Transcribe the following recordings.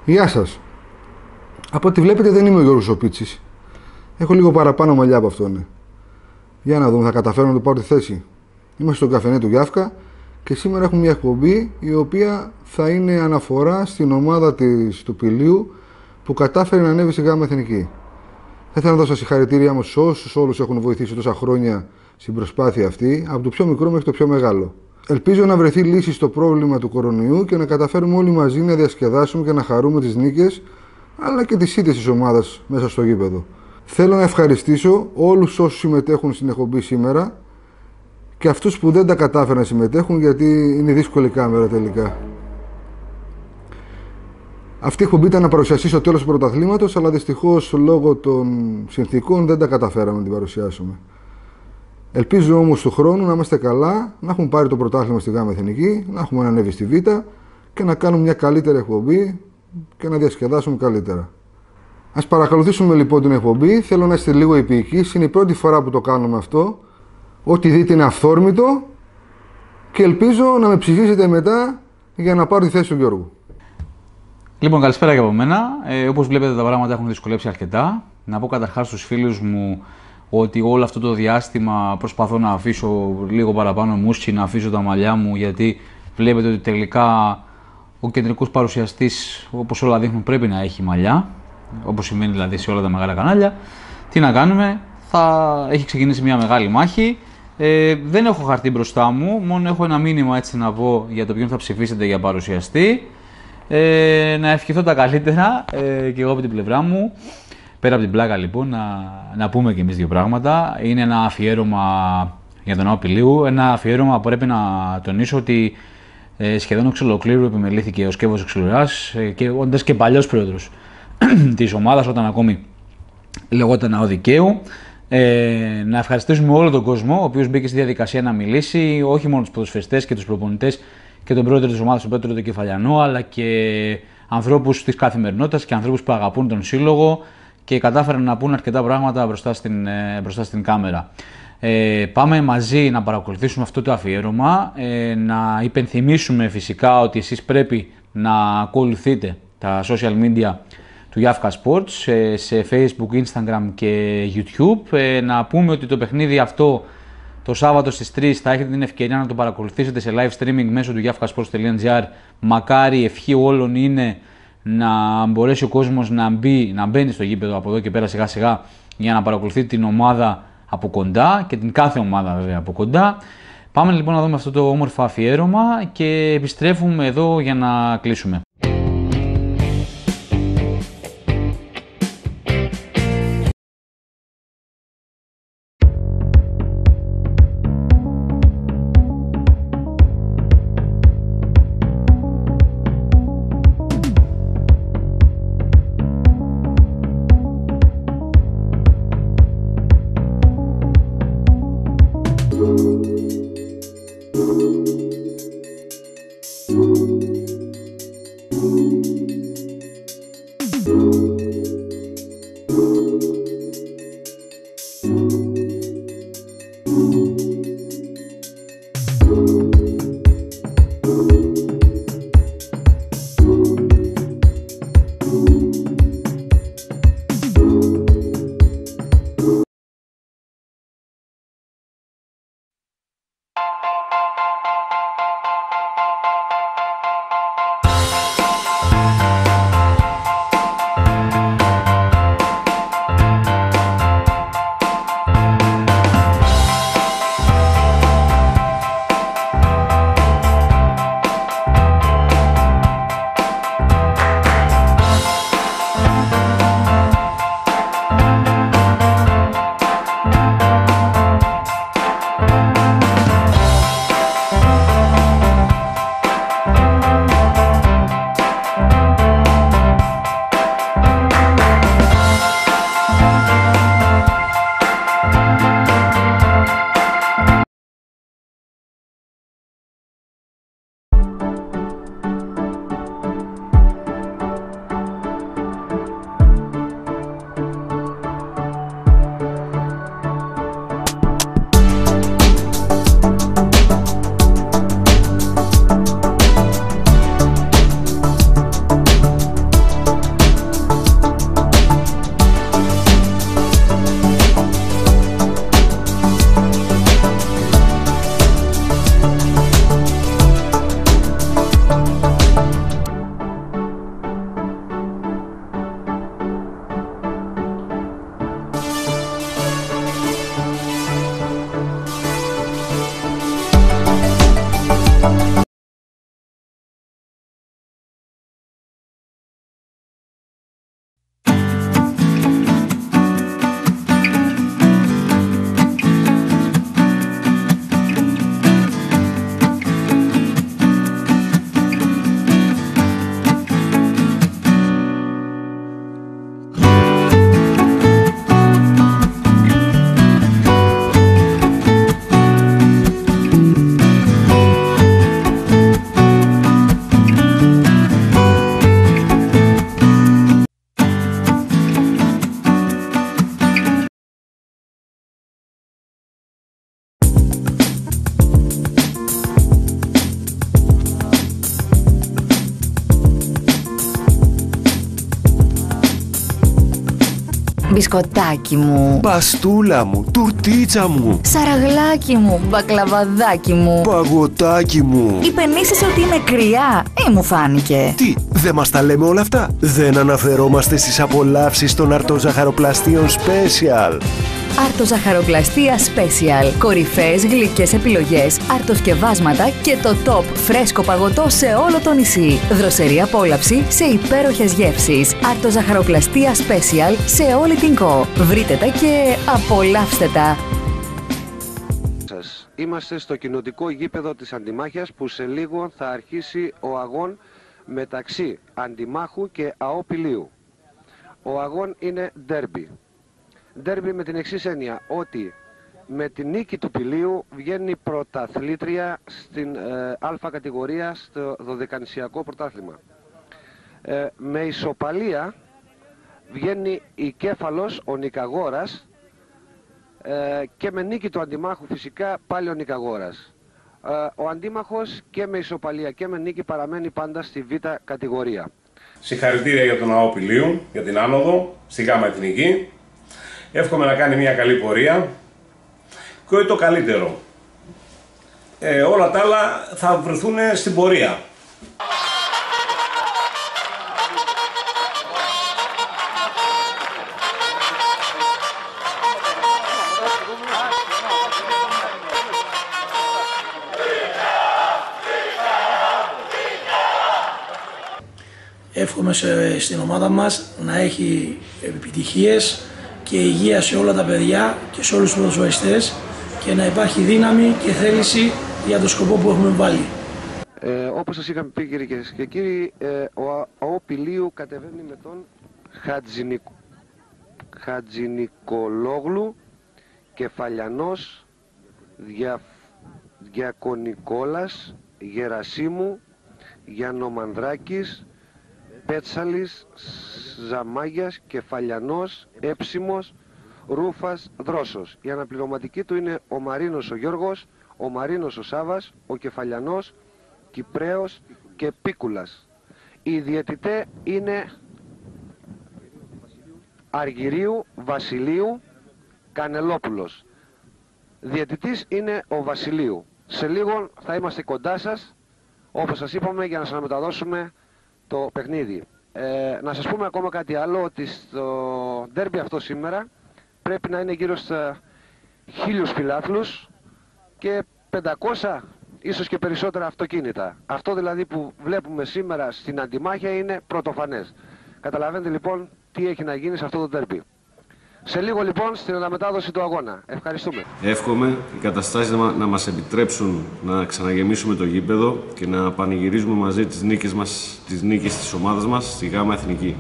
Γεια σας. Από ό,τι βλέπετε δεν είμαι ο Γιώργος ο Πίτσης. Έχω λίγο παραπάνω μαλλιά από αυτόν. Για να δούμε, θα καταφέρω να του πάρω τη θέση. Είμαστε στο καφενέ του Γιάφκα και σήμερα έχουμε μια εκπομπή η οποία θα είναι αναφορά στην ομάδα του Πηλίου που κατάφερε να ανέβει στη ΓΑΜΑ Εθνική. Θα ήθελα να δώσω συγχαρητήριά μου σε όσους όλους έχουν βοηθήσει τόσα χρόνια στην προσπάθεια αυτή, από το πιο μικρό μέχρι το πιο μεγάλο. Ελπίζω να βρεθεί λύση στο πρόβλημα του κορονοϊού και να καταφέρουμε όλοι μαζί να διασκεδάσουμε και να χαρούμε τις νίκες αλλά και τις ήττες της ομάδας μέσα στο γήπεδο. Θέλω να ευχαριστήσω όλους όσους συμμετέχουν στην εκπομπή σήμερα και αυτούς που δεν τα κατάφεραν να συμμετέχουν γιατί είναι δύσκολη κάμερα τελικά. Αυτή η εκπομπή ήταν να παρουσιαστεί στο τέλος του πρωταθλήματος, αλλά δυστυχώς λόγω των συνθήκων δεν τα καταφέραμε να την παρουσιάσουμε. Ελπίζω όμως του χρόνου να είμαστε καλά, να έχουμε πάρει το πρωτάθλημα στη ΓΑΜΑ Εθνική, να έχουμε ανέβει στη Β και να κάνουμε μια καλύτερη εκπομπή και να διασκεδάσουμε καλύτερα. Ας παρακολουθήσουμε λοιπόν την εκπομπή. Θέλω να είστε λίγο επίοικείς. Είναι η πρώτη φορά που το κάνουμε αυτό. Ό,τι δείτε είναι αυθόρμητο και ελπίζω να με ψηφίσετε μετά για να πάρω τη θέση του Γιώργου. Λοιπόν, καλησπέρα και από μένα. Όπως βλέπετε, τα πράγματα έχουν δυσκολέψει αρκετά. Να πω καταρχάς στους φίλους μου ότι όλο αυτό το διάστημα προσπαθώ να αφήσω λίγο παραπάνω μουσική, να αφήσω τα μαλλιά μου, γιατί βλέπετε ότι τελικά ο κεντρικός παρουσιαστής, όπως όλα δείχνουν, πρέπει να έχει μαλλιά, όπως σημαίνει δηλαδή σε όλα τα μεγάλα κανάλια. Τι να κάνουμε, έχει ξεκινήσει μια μεγάλη μάχη. Δεν έχω χαρτί μπροστά μου, μόνο έχω ένα μήνυμα έτσι να πω για το ποιον θα ψηφίσετε για παρουσιαστή. Να ευχηθώ τα καλύτερα και εγώ από την πλευρά μου. Πέρα από την πλάκα λοιπόν, να πούμε και εμείς δύο πράγματα. Είναι ένα αφιέρωμα για τον Ναό Πηλίου. Ένα αφιέρωμα που πρέπει να τονίσω ότι σχεδόν εξ ολοκλήρου επιμελήθηκε ο Σκεύος Εξουλουράς και όντας και παλιός πρόεδρος της ομάδας, όταν ακόμη λεγόταν Ναό Δικαίου. Να ευχαριστήσουμε όλο τον κόσμο ο οποίος μπήκε στη διαδικασία να μιλήσει, όχι μόνο τους ποδοσφαιριστές και τους προπονητές και τον πρόεδρο της ομάδας, τον Πέτρο τον Κεφαλιανό, αλλά και ανθρώπους της καθημερινότητας και ανθρώπους που αγαπούν τον σύλλογο και κατάφεραν να πούν αρκετά πράγματα μπροστά στην κάμερα. Πάμε μαζί να παρακολουθήσουμε αυτό το αφιέρωμα, να υπενθυμίσουμε φυσικά ότι εσείς πρέπει να ακολουθείτε τα social media του Γιάφκα Sports σε Facebook, Instagram και YouTube. Να πούμε ότι το παιχνίδι αυτό το Σάββατο στις 3 θα έχετε την ευκαιρία να το παρακολουθήσετε σε live streaming μέσω του giafkasports.gr. Μακάρι, ευχή όλων είναι να μπορέσει ο κόσμος να μπαίνει στο γήπεδο από εδώ και πέρα σιγά σιγά για να παρακολουθεί την ομάδα από κοντά και την κάθε ομάδα βέβαια από κοντά. Πάμε λοιπόν να δούμε αυτό το όμορφο αφιέρωμα και επιστρέφουμε εδώ για να κλείσουμε. Μπισκοτάκι μου. Παστούλα μου, τουρτίτσα μου. Σαραγλάκι μου, μπακλαβαδάκι μου. Παγωτάκι μου. Υπενήσεσαι ότι είμαι κρυά ή μου φάνηκε? Τι, δεν μας τα λέμε όλα αυτά? Δεν αναφερόμαστε στις απολαύσεις των αρτοζαχαροπλαστείων Special. Αρτοζαχαροπλαστεία Special. Κορυφαίες γλυκές επιλογές, αρτοσκευάσματα και το top φρέσκο παγωτό σε όλο το νησί. Δροσερή απόλαυση σε υπέροχες γεύσεις. Αρτοζαχαροπλαστεία Special σε όλη την ΚΟ. Βρείτε τα και απολαύστε τα. Είμαστε στο κοινοτικό γήπεδο της Αντιμάχιας που σε λίγο θα αρχίσει ο αγών μεταξύ Αντιμάχου και ΑΟ Πηλίου. Ο αγών είναι ντέρμπι. Ντέρμπι με την εξής έννοια, ότι με την νίκη του Πηλίου βγαίνει πρωταθλήτρια στην Α κατηγορία στο δωδεκανησιακό πρωτάθλημα. Με ισοπαλία βγαίνει η Κέφαλος, ο Νικαγόρας, και με νίκη του Αντιμάχου φυσικά πάλι ο Νικαγόρας. Ο Αντίμαχος και με ισοπαλία και με νίκη παραμένει πάντα στη Β κατηγορία. Συγχαρητήρια για τον ΑΟ Πηλίου, για την άνοδο στη Γ Εθνική. Εύχομαι να κάνει μια καλή πορεία και όχι το καλύτερο. Όλα τα άλλα θα βρεθούν στην πορεία. Εύχομαι στην ομάδα μας να έχει επιτυχίες και υγεία σε όλα τα παιδιά και σε όλους τους ποδοσφαιριστές και να υπάρχει δύναμη και θέληση για το σκοπό που έχουμε βάλει. Όπως σας είχαμε πει, κυρίες και κύριοι, ο ΑΟ Πηλίου κατεβαίνει με τον Χατζηνικολόγλου, Κεφαλιανός, Διακονικόλας, Γερασίμου, Γιαννομανδράκης, Πέτσαλης, Ζαμάγιας, Κεφαλιανός, Έψιμος, Ρούφας, Δρόσος. Η αναπληρωματική του είναι ο Μαρίνος ο Γιώργος, ο Μαρίνος ο Σάβας, ο Κεφαλιανός, Κυπραίος και Πίκουλας. Οι διαιτητές είναι Αργυρίου, Βασιλείου, Κανελόπουλος. Διαιτητής είναι ο Βασιλείου. Σε λίγο θα είμαστε κοντά σας, όπως σας είπαμε, για να σας μεταδώσουμε το παιχνίδι. Να σας πούμε ακόμα κάτι άλλο, ότι στο ντέρμπι αυτό σήμερα πρέπει να είναι γύρω στα 1000 φιλάθλους και 500 ίσως και περισσότερα αυτοκίνητα. Αυτό δηλαδή που βλέπουμε σήμερα στην Αντιμάχια είναι πρωτοφανές. Καταλαβαίνετε λοιπόν τι έχει να γίνει σε αυτό το ντέρμπι. Σε λίγο λοιπόν στην αναμετάδοση του αγώνα. Ευχαριστούμε. Εύχομαι οι καταστάσεις να μας επιτρέψουν να ξαναγεμίσουμε το γήπεδο και να πανηγυρίζουμε μαζί τις νίκες της ομάδας μας στη Γ Εθνική.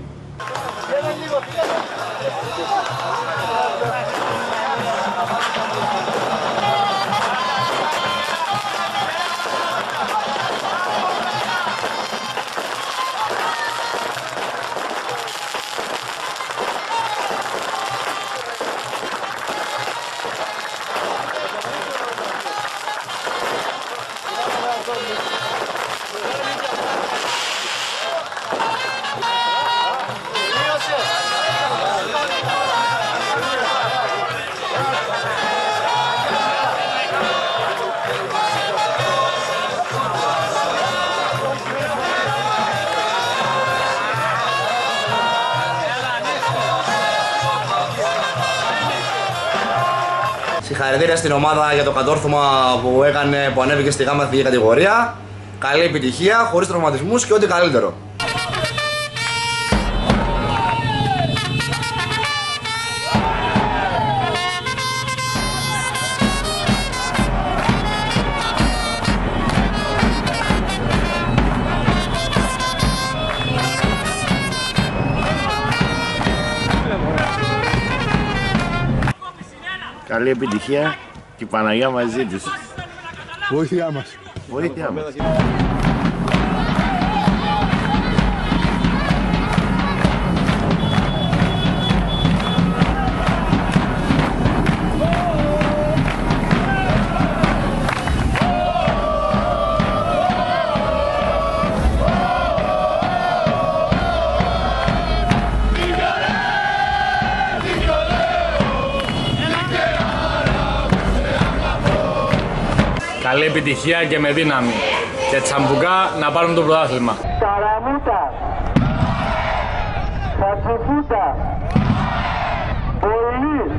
Συγχαρητήρια στην ομάδα για το κατόρθωμα που ανέβηκε στη γάμα εθνική κατηγορία. Καλή επιτυχία, χωρίς τραυματισμούς και ό,τι καλύτερο. Καλή επιτυχία και η Παναγία μαζί τους. Βοήθειά μας. Βοήθειά μας. Καλή επιτυχία και με δύναμη. Και τσαμπουκά να πάρουμε το πρωτάθλημα. Καραμούτα, Χατζηφούτα, Μποηλής,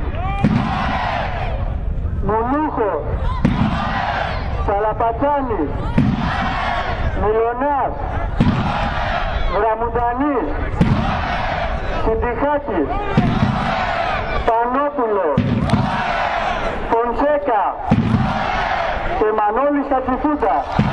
Μουνούχος, Σαλαπατσάνης, Μιλονάς, Γραμμουντανής, Συντιχάκης, Πανόπουλος, Φονσέκα και Μανώλης Χατζηφούτα.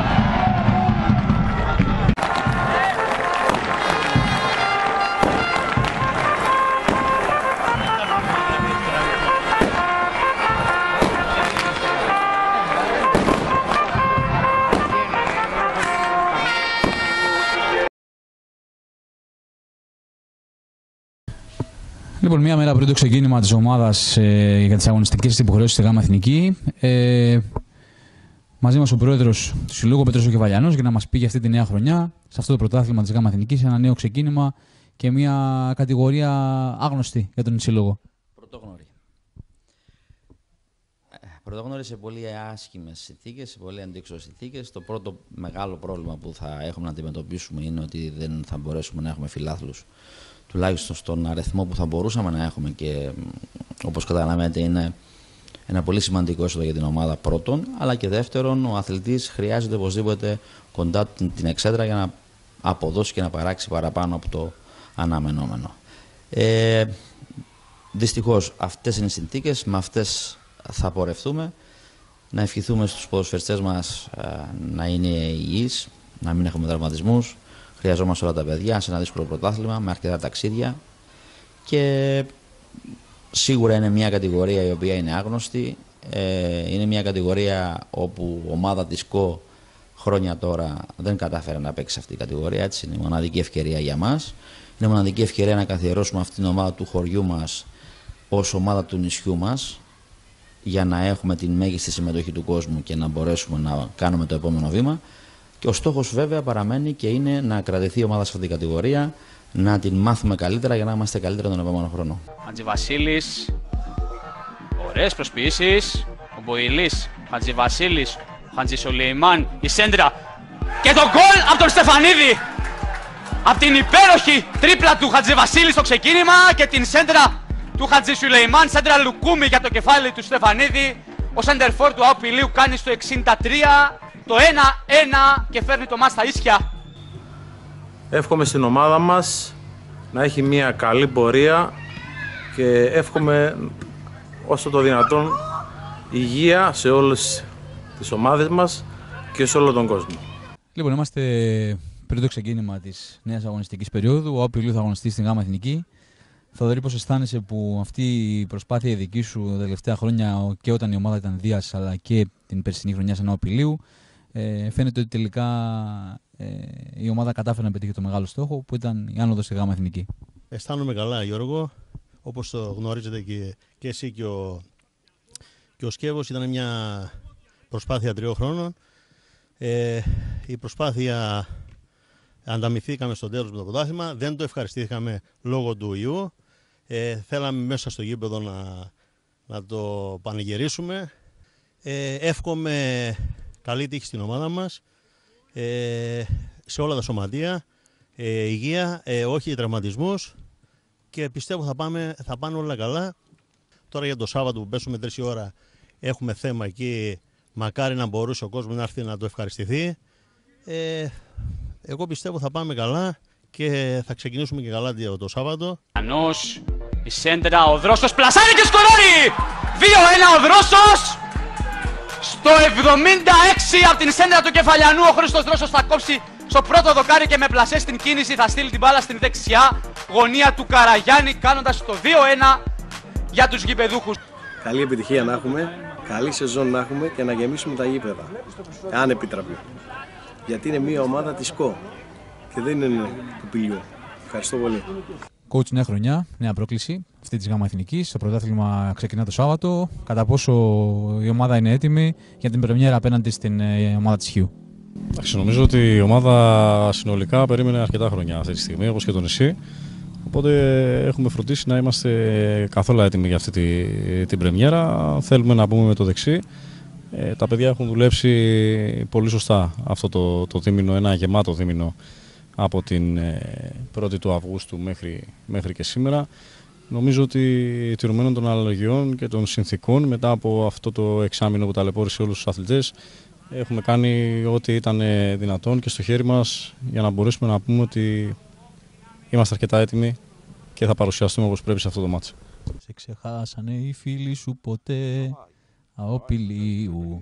Λοιπόν, μία μέρα πριν το ξεκίνημα της ομάδας για τις αγωνιστικές υποχρεώσεις στη ΓΑΜΑ Εθνική, μαζί μας ο πρόεδρος του Συλλόγου, ο Πέτρος ο Κεφαλιανός, για να μας πει για αυτή τη νέα χρονιά, σε αυτό το πρωτάθλημα της ΓΑΜΑ Εθνικής, ένα νέο ξεκίνημα και μια κατηγορία άγνωστη για τον Σύλλογο. Πρωτόγνωρη σε πολύ άσχημες συνθήκες, σε πολύ αντίξωες συνθήκες. Το πρώτο μεγάλο πρόβλημα που θα έχουμε να αντιμετωπίσουμε είναι ότι δεν θα μπορέσουμε να έχουμε φιλάθλους, τουλάχιστον στον αριθμό που θα μπορούσαμε να έχουμε, και όπως καταλαβαίνετε είναι ένα πολύ σημαντικό έσοδο για την ομάδα πρώτον, αλλά και δεύτερον ο αθλητής χρειάζεται οπωσδήποτε κοντά την εξέδρα για να αποδώσει και να παράξει παραπάνω από το αναμενόμενο. Δυστυχώς αυτές είναι οι συνθήκες, με αυτές θα πορευτούμε. Να ευχηθούμε στους ποδοσφαιριστές μας να είναι υγιείς, να μην έχουμε τραυματισμούς. Χρειαζόμαστε όλα τα παιδιά σε ένα δύσκολο πρωτάθλημα με αρκετά ταξίδια, και σίγουρα είναι μια κατηγορία η οποία είναι άγνωστη. Είναι μια κατηγορία όπου ομάδα της ΚΟ χρόνια τώρα δεν κατάφερε να παίξει αυτή η κατηγορία. Έτσι, είναι η μοναδική ευκαιρία για μας. Είναι η μοναδική ευκαιρία να καθιερώσουμε αυτήν την ομάδα του χωριού μας ως ομάδα του νησιού μας, για να έχουμε την μέγιστη συμμετοχή του κόσμου και να μπορέσουμε να κάνουμε το επόμενο βήμα. Και ο στόχος βέβαια παραμένει και είναι να κρατηθεί η ομάδα σε αυτή την κατηγορία, να την μάθουμε καλύτερα για να είμαστε καλύτερα τον επόμενο χρόνο. Χατζηβασίλης, ωραίες προσποιήσεις, ο Μποηλής, Χατζηβασίλης, Χατζησολεϊμάν, η σέντρα και το γκολ από τον Στεφανίδη! Από την υπέροχη τρίπλα του Χατζηβασίλη στο ξεκίνημα και την σέντρα του Χατζησολεϊμάν, σέντρα λουκούμι για το κεφάλι του Στεφανίδη. Ο σέντερφορ του Αοπηλίου κάνει στο 63 το 1-1 και φέρνει το μάτς στα ίσια. Εύχομαι στην ομάδα μας να έχει μια καλή πορεία και εύχομαι όσο το δυνατόν υγεία σε όλες τις ομάδες μας και σε όλο τον κόσμο. Λοιπόν, είμαστε πριν το ξεκίνημα της νέας αγωνιστικής περίοδου. Ο Αοπηλίου θα αγωνιστεί στην ΓΑΜΑ Εθνική. Θοδωρή, πώς αισθάνεσαι που αυτή η προσπάθεια η δική σου τα τελευταία χρόνια, και όταν η ομάδα ήταν Δίας αλλά και την περσινή χρονιά σαν Αοπηλίου, φαίνεται ότι τελικά η ομάδα κατάφερε να πετύχει το μεγάλο στόχο που ήταν η άνοδος στη ΓΑΜΑ Εθνική? Αισθάνομαι καλά, Γιώργο. Όπως το γνωρίζετε και εσύ και ο Σκεύος, ήταν μια προσπάθεια 3 χρόνων. Η προσπάθεια ανταμυφθήκαμε στο τέλος με το πρωτάθλημα. Δεν το ευχαριστήθηκαμε λόγω του ιού. Θέλαμε μέσα στο γήπεδο να το πανηγυρίσουμε. Εύχομαι καλή τύχη στην ομάδα μας, σε όλα τα σωματεία, υγεία, όχι τραυματισμούς, και πιστεύω θα πάνε όλα καλά. Τώρα για το Σάββατο που πέσουμε 3 η ώρα έχουμε θέμα εκεί, μακάρι να μπορούσε ο κόσμος να έρθει να το ευχαριστηθεί. Εγώ πιστεύω θα πάμε καλά και θα ξεκινήσουμε και καλά το Σάββατο. Ανός, η σέντρα, ο Δρόσος πλασάρει και σκοράρει! 2-1 ο Δρόσος! Στο 76 από την σέντρα του Κεφαλιανού ο Χρήστος Δρόσος θα κόψει στο πρώτο δοκάρι και με πλασέ στην κίνηση θα στείλει την μπάλα στην δεξιά γωνία του Καραγιάννη, κάνοντας το 2-1 για τους γηπεδούχους. Καλή επιτυχία να έχουμε, καλή σεζόν να έχουμε και να γεμίσουμε τα γήπεδα, αν επιτραπεί. Γιατί είναι μια ομάδα της ΚΟ και δεν είναι του Πηλιού. Ευχαριστώ πολύ. Coach, νέα χρονιά, νέα πρόκληση αυτή της ΓΑΜΑ Εθνικής. Το πρωτάθλημα ξεκινά το Σάββατο. Κατά πόσο η ομάδα είναι έτοιμη για την πρεμιέρα απέναντι στην ομάδα της Χιου? Νομίζω ότι η ομάδα συνολικά περίμενε αρκετά χρόνια αυτή τη στιγμή, όπως και το νησί. Οπότε έχουμε φροντίσει να είμαστε καθόλου έτοιμοι για αυτή την πρεμιέρα. Θέλουμε να πούμε με το δεξί. Τα παιδιά έχουν δουλέψει πολύ σωστά αυτό το δίμηνο, ένα γεμάτο δίμηνο από την 1η του Αυγούστου μέχρι και σήμερα. Νομίζω ότι τηρουμένων των αναλογιών και των συνθήκων, μετά από αυτό το εξάμηνο που ταλαιπώρησε όλους τους αθλητές, έχουμε κάνει ό,τι ήταν δυνατόν και στο χέρι μας για να μπορέσουμε να πούμε ότι είμαστε αρκετά έτοιμοι και θα παρουσιαστούμε όπως πρέπει σε αυτό το μάτσο. Σε ξεχάσανε οι φίλοι σου ποτέ, αοπηλίου.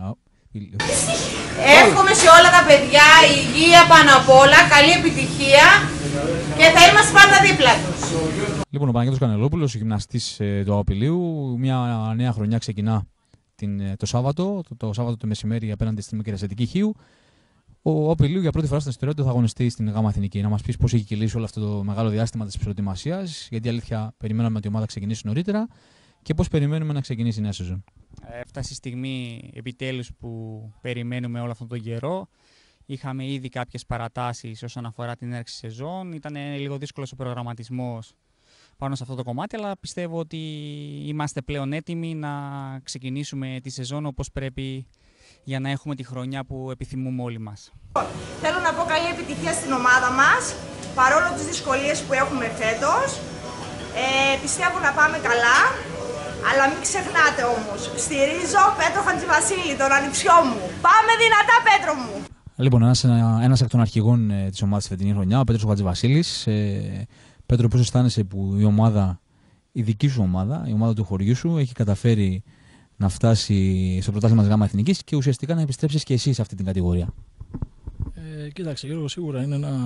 Εύχομαι σε όλα τα παιδιά υγεία πάνω απ' όλα, καλή επιτυχία και θα είμαστε πάντα δίπλα τους. Λοιπόν, ο Παναγιώτος Κανελόπουλος, ο γυμναστής του Αοπηλίου, μια νέα χρονιά ξεκινά το Σάββατο το μεσημέρι απέναντι στην Μικρασιατική Χίου. Ο Αοπηλίου για πρώτη φορά στην ιστορία του θα αγωνιστεί στην ΓΑΜΑ Εθνική. Να μας πεις πώς έχει κυλήσει όλο αυτό το μεγάλο διάστημα της προετοιμασίας, γιατί αλήθεια περιμέναμε ότι η ομάδα ξεκινήσει νωρίτερα και πώς περιμένουμε να ξεκινήσει η νέα σεζόν. Έφτασε η στιγμή επιτέλους που περιμένουμε όλο αυτόν τον καιρό. Είχαμε ήδη κάποιες παρατάσεις όσον αφορά την έναρξη σεζόν. Ήταν λίγο δύσκολος ο προγραμματισμός πάνω σε αυτό το κομμάτι, αλλά πιστεύω ότι είμαστε πλέον έτοιμοι να ξεκινήσουμε τη σεζόν όπως πρέπει για να έχουμε τη χρονιά που επιθυμούμε όλοι μας. Θέλω να πω καλή επιτυχία στην ομάδα μας, παρόλο τις δυσκολίες που έχουμε φέτος. Πιστεύω να πάμε καλά, αλλά μην ξεχνάτε όμως, στηρίζω Πέτρο Χατζηβασίλη, τον ανιψιό μου. Πάμε δυνατά, Πέτρο μου! Λοιπόν, ένας εκ των αρχηγών της ομάδας τη φετινή χρονιά, ο Πέτρος Χατζηβασίλης. Πέτρο, πώς αισθάνεσαι που η δική σου ομάδα, η ομάδα του χωριού σου, έχει καταφέρει να φτάσει στο πρωτάθλημα της ΓΑΜΑ Εθνικής και ουσιαστικά να επιστρέψεις και εσύ σε αυτή την κατηγορία? Κοίταξε Γιώργο, σίγουρα είναι ένα,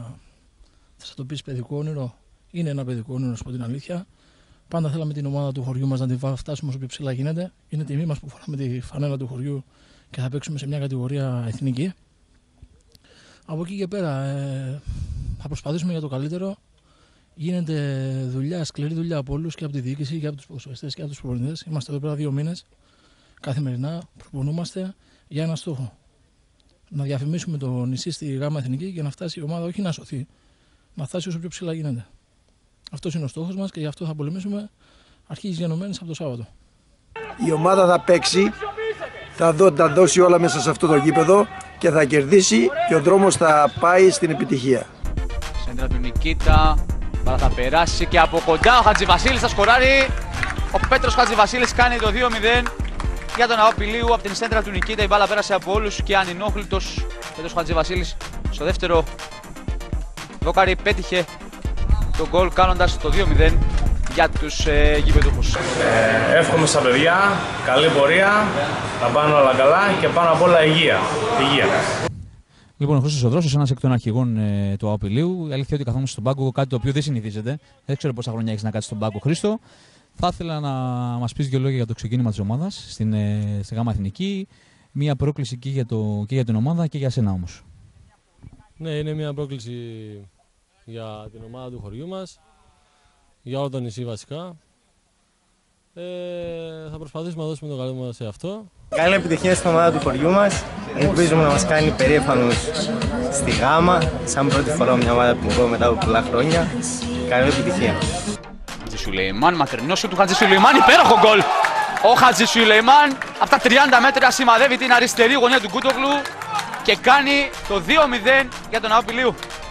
θα το πεις, παιδικό όνειρο. Είναι ένα παιδικό όνειρο, να σου πω την αλήθεια. Πάντα θέλαμε την ομάδα του χωριού μας να την φτάσουμε όσο πιο ψηλά γίνεται. Είναι τιμή μας που φοράμε τη φανέλα του χωριού και θα παίξουμε σε μια κατηγορία εθνική. Από εκεί και πέρα θα προσπαθήσουμε για το καλύτερο. Γίνεται δουλειά, σκληρή δουλειά από όλους, και από τη διοίκηση και από τους ποδοσφαιριστές και από τους προπονητές. Είμαστε εδώ πέρα 2 μήνες. Καθημερινά προπονούμαστε για ένα στόχο. Να διαφημίσουμε το νησί στη ΓΑΜΑ Εθνική και να φτάσει η ομάδα όχι να σωθεί, να φτάσει όσο πιο ψηλά γίνεται. Αυτός είναι ο στόχος μας και γι' αυτό θα πολεμήσουμε αρχής γενομένης από το Σάββατο. Η ομάδα θα παίξει, θα δώσει όλα μέσα σε αυτό το γήπεδο και θα κερδίσει και ο δρόμος θα πάει στην επιτυχία. Σέντρα του Νικίτα, μπάλα θα περάσει και από κοντά ο Χατζηβασίλης θα σκοράρει. Ο Πέτρος Χατζηβασίλης κάνει το 2-0 για τον Αοπηλίου από την σέντρα του Νικίτα. Η μπάλα πέρασε από όλους και ανενόχλητος Πέτρος Χατζηβασίλης στο δεύτερο δόκαρι πέτυχε το γκολ κάνοντας το 2-0 για τους γηπεδούχους. Εύχομαι στα παιδιά καλή πορεία, θα πάνε όλα καλά και πάνω απ' όλα υγεία. Λοιπόν, ο Χρήστος Οδρώσος, ένας εκ των αρχηγών του Αοπηλίου. Η αλήθεια ότι καθόμαστε στον πάγκο, κάτι το οποίο δεν συνηθίζεται. Δεν ξέρω πόσα χρόνια έχεις να κάτσεις στον πάγκο, Χρήστο. Θα ήθελα να μας πεις 2 λόγια για το ξεκίνημα της ομάδας στη ΓΑΜΑ Εθνική. Μία πρόκληση και για την ομάδα και για σένα όμως. Ναι, είναι μια πρόκληση για την ομάδα του χωριού μας, για όλο το νησί βασικά. Θα προσπαθήσουμε να δώσουμε το καλό μας σε αυτό. Καλή επιτυχία στην ομάδα του χωριού μας. Ελπίζουμε να μας κάνει περήφανους στη ΓΑΜΑ, σαν πρώτη φορά μια ομάδα που μετά από πολλά χρόνια. Καλή επιτυχία. Χατζησουλεϊμάν, μακρινό σου του Χατζησουλεϊμάν, υπέροχο γκολ. Ο Χατζησουλεϊμάν από τα 30 μέτρα σημαδεύει την αριστερή γωνία του Κούτογλου και κάνει το 2-0 για τον Αοπηλίου.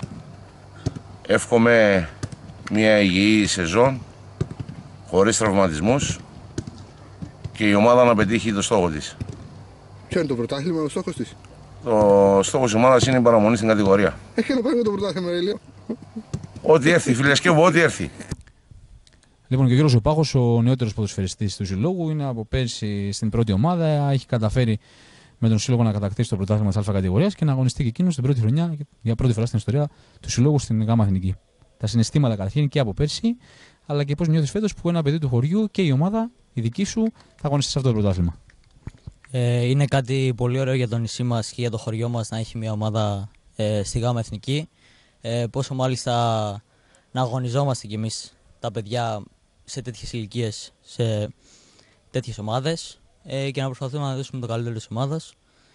Εύχομαι μια υγιή σεζόν, χωρίς τραυματισμούς και η ομάδα να πετύχει το στόχο της. Ποιο είναι το πρωτάθλημα, ο στόχος της? Το στόχος της ομάδας είναι η παραμονή στην κατηγορία. Έχει να πάει με το πρωτάθλημα, Ελίο. Ό,τι έρθει, φιλεσκεύω, ό,τι έρθει. Λοιπόν, και ο Γιώργος Οπάχος, ο νεότερος ποδοσφαιριστής του συλλόγου, είναι από πέρσι στην πρώτη ομάδα. Έχει καταφέρει με τον σύλλογο να κατακτήσει το πρωτάθλημα της Α κατηγορίας και να αγωνιστεί και εκείνος την πρώτη χρονιά για πρώτη φορά στην ιστορία του συλλόγου στην ΓΑΜΑ Εθνική. Τα συναισθήματα καταρχήν και από πέρσι, αλλά και πώς νιώθεις φέτος που ένα παιδί του χωριού και η ομάδα, η δική σου, θα αγωνιστεί σε αυτό το πρωτάθλημα? Είναι κάτι πολύ ωραίο για το νησί μας και για το χωριό μας να έχει μια ομάδα στη ΓΑΜΑ Εθνική. Πόσο μάλιστα να αγωνιζόμαστε κι εμείς τα παιδιά σε τέτοιες ηλικίες, σε τέτοιες ομάδες και να προσπαθούμε να δώσουμε το καλύτερο της ομάδας.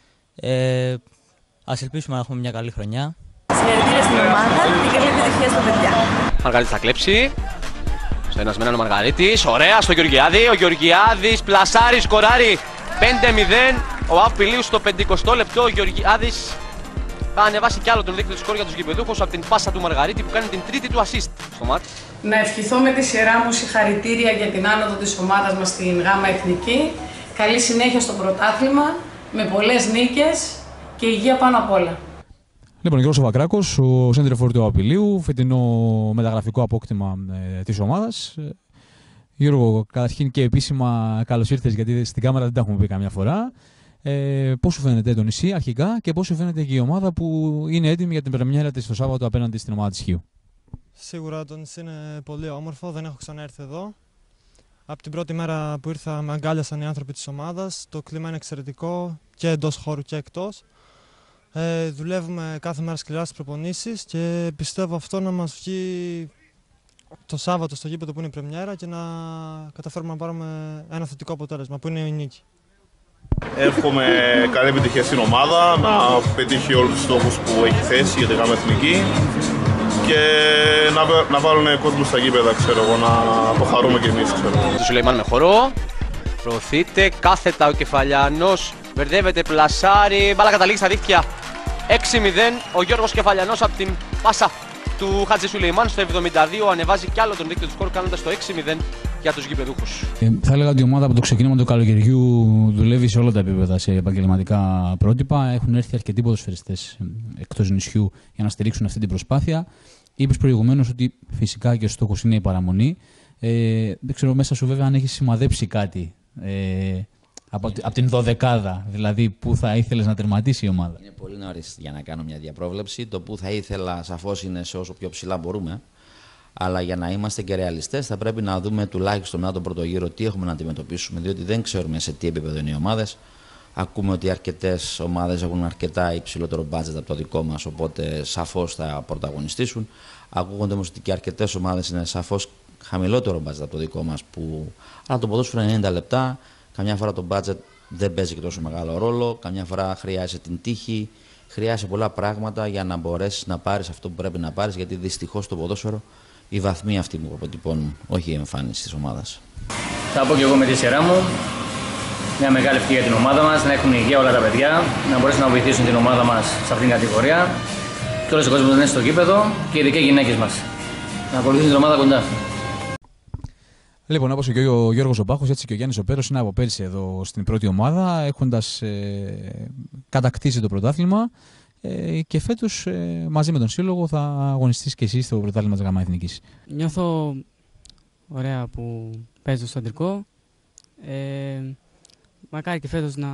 Ας ελπίσουμε να έχουμε μια καλή χρονιά. Συγχαρητήρια στην ομάδα και καλή επιτυχία στα παιδιά. Μαργαρίτης θα κλέψει. Στο ένας με έναν ο Μαργαρίτης. Ωραία στο Γεωργιάδη. Ο Γεωργιάδης πλασάρει, σκοράρει 5-0. Ο Απιλίου στο 50 λεπτό. Ο Γεωργιάδης θα ανεβάσει κι άλλο τον δείκτη του σκορ για τους γηπεδούχους από την πάσα του Μαργαρίτη που κάνει την τρίτη του assist στο μάτ. Να ευχηθώ με τη σειρά μου συγχαρητήρια για την άνοδο της ομάδας μας στην ΓΑΜΑ Εθνική. Καλή συνέχεια στο πρωτάθλημα, με πολλές νίκες και υγεία πάνω απ' όλα. Λοιπόν, ο Γιώργος Βακράκος, ο σέντρεφορ του Απιλίου, φετινό μεταγραφικό απόκτημα της ομάδας. Γιώργο, καταρχήν και επίσημα καλώς ήρθες, γιατί στην κάμερα δεν τα έχουμε πει καμιά φορά. Πώς σου φαίνεται το νησί αρχικά και πώς σου φαίνεται και η ομάδα που είναι έτοιμη για την πρεμιέρα της το Σάββατο απέναντι στην ομάδα της Χίου? Σίγουρα το νησί είναι πολύ όμορφο, δεν έχω ξαναέρθει εδώ. Από την πρώτη μέρα που ήρθα με αγκάλιασαν οι άνθρωποι της ομάδας. Το κλίμα είναι εξαιρετικό και εντός χώρου και εκτός. Δουλεύουμε κάθε μέρα σκληρά στις προπονήσεις και πιστεύω αυτό να μας βγει το Σάββατο στο γήπεδο που είναι η πρεμιέρα και να καταφέρουμε να πάρουμε ένα θετικό αποτέλεσμα που είναι η νίκη. Εύχομαι καλή επιτυχία στην ομάδα, να πετύχει όλους τους στόχους που έχει θέσει για τη ΓΑΜΑ Εθνική και να βάλουν κόσμο στα γήπεδα, ξέρω εγώ, να το χαρούμε κι εμείς, ξέρω. Του Σουλεϊμάν με χορό, προωθείται, κάθετα ο Κεφαλιανός, μπερδεύεται, πλασάρι, μπάλα καταλήγει στα δίχτυα. 6-0, ο Γιώργος Κεφαλιανός από την πάσα του Χατζη Σουλεϊμάν στο 72 ανεβάζει κι άλλο τον δείκτη του σκορ κάνοντας το 6-0 για τους γηπεδούχους. Θα έλεγα ότι η ομάδα από το ξεκίνημα του καλοκαιριού δουλεύει σε όλα τα επίπεδα σε επαγγελματικά πρότυπα. Έχουν έρθει αρκετοί ποδοσφαιριστές εκτός νησιού για να στηρίξουν αυτή την προσπάθεια. Είπες προηγουμένως ότι φυσικά και ο στόχος είναι η παραμονή. Δεν ξέρω μέσα σου βέβαια αν έχεις σημαδέψει κάτι από την 12η, δηλαδή πού θα ήθελες να τερματίσει η ομάδα. Είναι πολύ νωρίς για να κάνω μια διαπρόβλεψη. Το που θα ήθελα σαφώς είναι σε όσο πιο ψηλά μπορούμε. Αλλά για να είμαστε και ρεαλιστές, θα πρέπει να δούμε τουλάχιστον μετά τον πρώτο γύρο τι έχουμε να αντιμετωπίσουμε, διότι δεν ξέρουμε σε τι επίπεδο είναι οι ομάδες. Ακούμε ότι αρκετές ομάδες έχουν αρκετά υψηλότερο μπάτζετ από το δικό μας, οπότε σαφώς θα πρωταγωνιστήσουν. Ακούγονται όμως ότι και αρκετές ομάδες είναι σαφώς χαμηλότερο μπάτζετ από το δικό μας. Αλλά το ποδόσφαιρο είναι 90 λεπτά. Καμιά φορά το μπάτζετ δεν παίζει και τόσο μεγάλο ρόλο. Καμιά φορά χρειάζεται την τύχη. Χρειάζεται πολλά πράγματα για να μπορέσεις να πάρεις αυτό που πρέπει να πάρεις, γιατί δυστυχώς το ποδόσφαιρο οι βαθμοί αυτοί που αποτυπώνουν, όχι η εμφάνιση της ομάδας. Θα πω και εγώ με τη σειρά μου. Μια μεγάλη ευτυχία για την ομάδα μας, να έχουν υγεία όλα τα παιδιά, να μπορέσουν να βοηθήσουν την ομάδα μας σε αυτήν την κατηγορία. Και όλος ο κόσμος να είναι στο γήπεδο και ειδικά οι γυναίκες μας. Να ακολουθήσουν την ομάδα κοντά. Λοιπόν, όπως και ο Γιώργος ο Πάχος, έτσι και ο Γιάννης ο Πέρος είναι από πέρσι εδώ στην πρώτη ομάδα, έχοντας κατακτήσει το πρωτάθλημα. Και φέτος μαζί με τον Σύλλογο θα αγωνιστείς και εσύ στο πρωτάθλημα της ΓΑΜΑ Εθνικής. Νιώθω ωραία που παίζω στο αντρικό. Μακάρι και φέτος να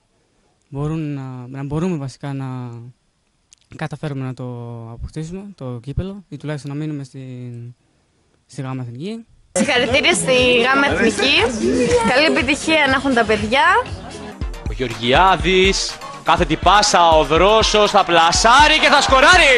μπορούμε βασικά να καταφέρουμε να το αποκτήσουμε το κύπελο ή τουλάχιστον να μείνουμε στη ΓΑΜΑ Εθνική. Συγχαρητήρια στη ΓΑΜΑ Εθνική. Καλή επιτυχία να έχουν τα παιδιά. Ο Γεωργιάδης, κάθετη πάσα, ο Δρόσος θα πλασάρει και θα σκοράρει.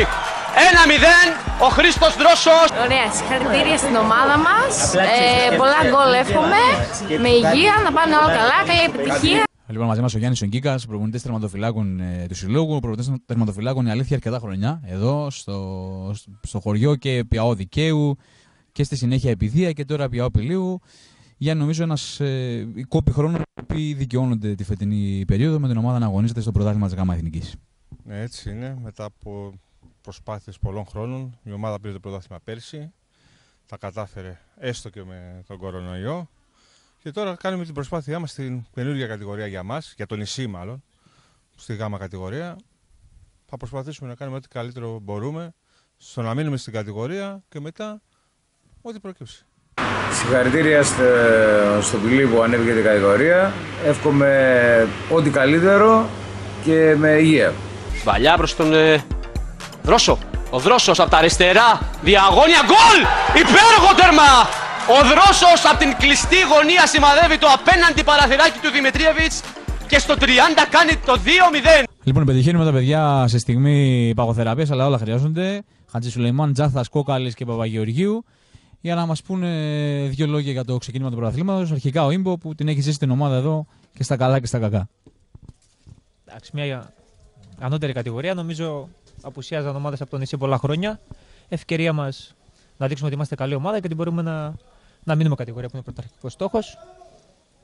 1-0, ο Χρήστος Δρόσος. Ωραία, συγχαρητήρια στην ομάδα μας. Πολλά γκολ εύχομαι, με υγεία, να πάνε όλα καλά, καλή επιτυχία. Λοιπόν, μαζί μας ο Γιάννης Γκίκας, προπονητής τερματοφυλάκων του Συλλόγου, προπονητής τερματοφυλάκων η αλήθεια αρκετά χρονιά εδώ στο χωριό και Πιαό Δικαίου και στη συνέχεια Επιδεία και τώρα Πιαό Απιλίου. Για νομίζω ένας κόπη χρόνων που δικαιώνονται τη φετινή περίοδο με την ομάδα να αγωνίζεται στο πρωτάθλημα της ΓΑΜΑ Εθνικής. Έτσι είναι, μετά από προσπάθειες πολλών χρόνων η ομάδα πήρε το πρωτάθλημα πέρσι, τα κατάφερε έστω και με τον κορονοϊό και τώρα κάνουμε την προσπάθειά μας στην καινούργια κατηγορία για μας, για το νησί μάλλον, στη ΓΑΜΑ κατηγορία. Θα προσπαθήσουμε να κάνουμε ό,τι καλύτερο μπορούμε στο να μείνουμε στην κατηγορία και μετά ό,τι προκύψει. Συγχαρητήρια στο Πηλί που ανέβηκε την κατηγορία. Εύχομαι ό,τι καλύτερο και με υγεία. Βαλιά προς τον Δρόσο. Ο Δρόσος από τα αριστερά. Διαγώνια γκολ! Υπέροχο τέρμα! Ο Δρόσος από την κλειστή γωνία σημαδεύει το απέναντι παραθυράκι του Δημητρίεβιτς και στο 30 κάνει το 2-0. Λοιπόν, πετυχαίνουμε τα παιδιά σε στιγμή παγοθεραπείας, αλλά όλα χρειάζονται. Χατζη Σουλεϊμάν, Τζάθας, Κόκαλης και Παπαγεωργίου. Για να μας πούνε δύο λόγια για το ξεκίνημα του πρωταθλήματος. Αρχικά ο Ήμπο που την έχει ζήσει την ομάδα εδώ και στα καλά και στα κακά. Εντάξει, μια ανώτερη κατηγορία. Νομίζω απουσίαζαν ομάδες από το νησί πολλά χρόνια. Ευκαιρία μας να δείξουμε ότι είμαστε καλή ομάδα και ότι μπορούμε να μείνουμε κατηγορία που είναι πρωταρχικός στόχος.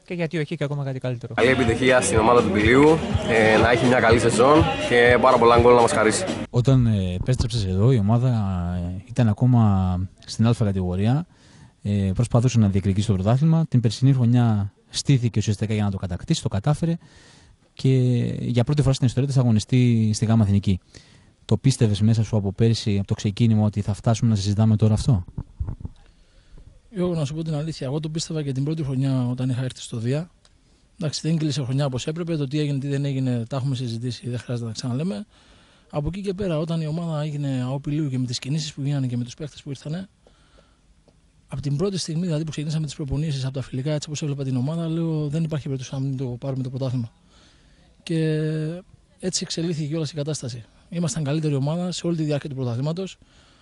και γιατί όχι και ακόμα κάτι καλύτερο. Καλή επιτυχία στην ομάδα του Πηλίου, να έχει μια καλή σεζόν και πάρα πολλά γκολ να μας χαρίσει. Όταν επέστρεψες εδώ, η ομάδα ήταν ακόμα στην Α κατηγορία. Προσπαθούσε να διεκδικήσει το πρωτάθλημα. Την περσινή χρονιά στήθηκε ουσιαστικά για να το κατακτήσει, το κατάφερε και για πρώτη φορά στην ιστορία της αγωνιστεί στη Γάμα Εθνική. Το πίστευες μέσα σου από πέρσι, από το ξεκίνημα, ότι θα φτάσουμε να συζητάμε τώρα αυτό? Εγώ να σου πω την αλήθεια, εγώ το πίστευα και την πρώτη χρονιά όταν είχα έρθει στο Δία. Εντάξει, δεν κλείσε χρονιά όπως έπρεπε. Το τι έγινε, τι δεν έγινε, τα έχουμε συζητήσει, δεν χρειάζεται να τα ξαναλέμε. Από εκεί και πέρα, όταν η ομάδα έγινε αόπιλου και με τις κινήσεις που γίνανε και με τους παίχτες που ήρθανε, από την πρώτη στιγμή δηλαδή που ξεκινήσαμε τις προπονήσεις από τα φιλικά, έτσι όπως έβλεπα την ομάδα, λέω δεν υπάρχει περίπτωση να μην το πάρουμε το πρωτάθλημα. Και έτσι εξελίχθηκε όλη η κατάσταση. Ήμασταν καλύτερη ομάδα σε όλη τη διάρκεια του πρωταθλήματος.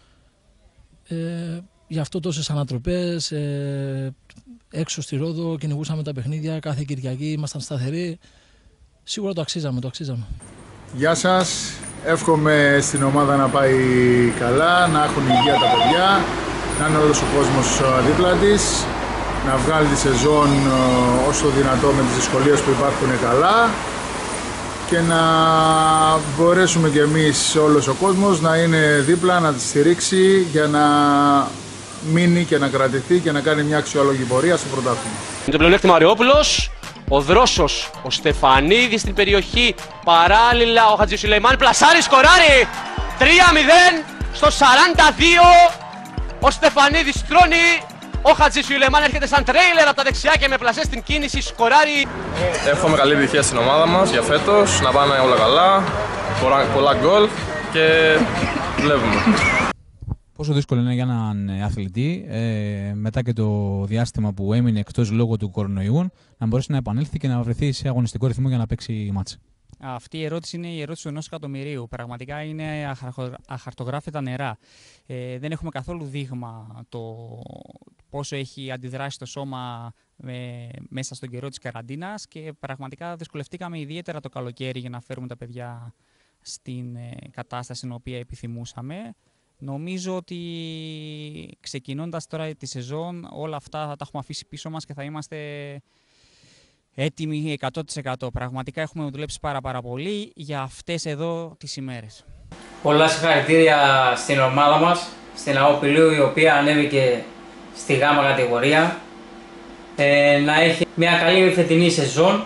Γι' αυτό τόσες ανατροπές, έξω στη Ρόδο κυνηγούσαμε τα παιχνίδια, κάθε Κυριακή ήμασταν σταθεροί. Σίγουρα το αξίζαμε. Γεια σας, εύχομαι στην ομάδα να πάει καλά, να έχουν υγεία τα παιδιά, να είναι όλος ο κόσμος δίπλα της, να βγάλει τη σεζόν όσο δυνατό με τις δυσκολίες που υπάρχουν καλά και να μπορέσουμε κι εμείς όλος ο κόσμος να είναι δίπλα, να τη στηρίξει για να μείνει και να κρατηθεί και να κάνει μια αξιόλογη πορεία στο πρωτάθλημα. Το πλεονέκτημα Μαριόπουλος, ο Δρόσος, ο Στεφανίδης στην περιοχή, παράλληλα ο Χατζησουλεϊμάν, πλασάρι, σκοράρει, 3-0 στο 42, ο Στεφανίδης στρώνει, ο Χατζησουλεϊμάν έρχεται σαν τρέιλερ από τα δεξιά και με πλασέ στην κίνηση, σκοράρει. Εύχομαι καλή επιτυχία στην ομάδα μας για φέτος, να πάνε όλα καλά, πολλά γκολ και βλέπουμε. Πόσο δύσκολο είναι για έναν αθλητή μετά και το διάστημα που έμεινε εκτός λόγω του κορονοϊού να μπορέσει να επανέλθει και να βρεθεί σε αγωνιστικό ρυθμό για να παίξει μάτς? Αυτή η ερώτηση είναι η ερώτηση του 1 εκατομμυρίου. Πραγματικά είναι αχαρτογράφητα νερά. Δεν έχουμε καθόλου δείγμα το πόσο έχει αντιδράσει το σώμα μέσα στον καιρό της καραντίνας και πραγματικά δυσκολευτήκαμε ιδιαίτερα το καλοκαίρι για να φέρουμε τα παιδιά στην κατάσταση στην οποία επιθυμούσαμε. Νομίζω ότι ξεκινώντας τώρα τη σεζόν όλα αυτά θα τα έχουμε αφήσει πίσω μας και θα είμαστε έτοιμοι 100%. Πραγματικά έχουμε δουλέψει πάρα πολύ για αυτές εδώ τις ημέρες. Πολλά συγχαρητήρια στην ομάδα μας, στην ΑΟΠΙΛΟΥ, η οποία ανέβηκε στη Γάμα κατηγορία. Να έχει μια καλή φετινή σεζόν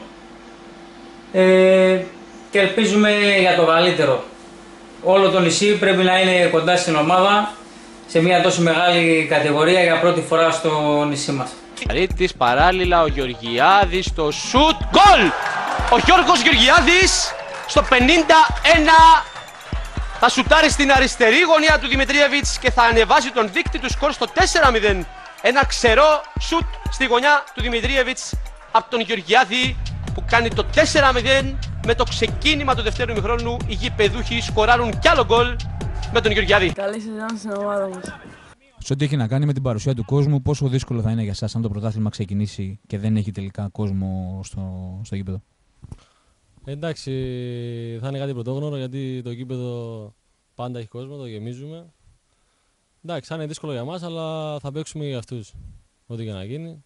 και ελπίζουμε για το καλύτερο. Όλο το νησί πρέπει να είναι κοντά στην ομάδα σε μια τόσο μεγάλη κατηγορία για πρώτη φορά στο νησί μας. Ρίτης, παράλληλα ο Γεωργιάδης, το σουτ, γκολ! Ο Γιώργος Γεωργιάδης στο 51 θα σουτάρει στην αριστερή γωνία του Δημητρίεβιτς και θα ανεβάσει τον δείκτη του σκορ στο 4-0. Ένα ξερό σουτ στη γωνιά του Δημητρίεβιτς από τον Γεωργιάδη που κάνει το 4-0. Με το ξεκίνημα του δεύτερου ημιχρόνου οι γηπεδούχοι σκοράρουν κι άλλο γκολ με τον Γεωργιάδη. Καλή σεζόν στην ομάδα μας. Σε ό,τι έχει να κάνει με την παρουσία του κόσμου, πόσο δύσκολο θα είναι για εσάς αν το πρωτάθλημα ξεκινήσει και δεν έχει τελικά κόσμο στο γήπεδο? Εντάξει, θα είναι κάτι πρωτόγνωρο γιατί το γήπεδο πάντα έχει κόσμο, το γεμίζουμε. Εντάξει, θα είναι δύσκολο για μας, αλλά θα παίξουμε για αυτούς. Ό,τι και να γίνει.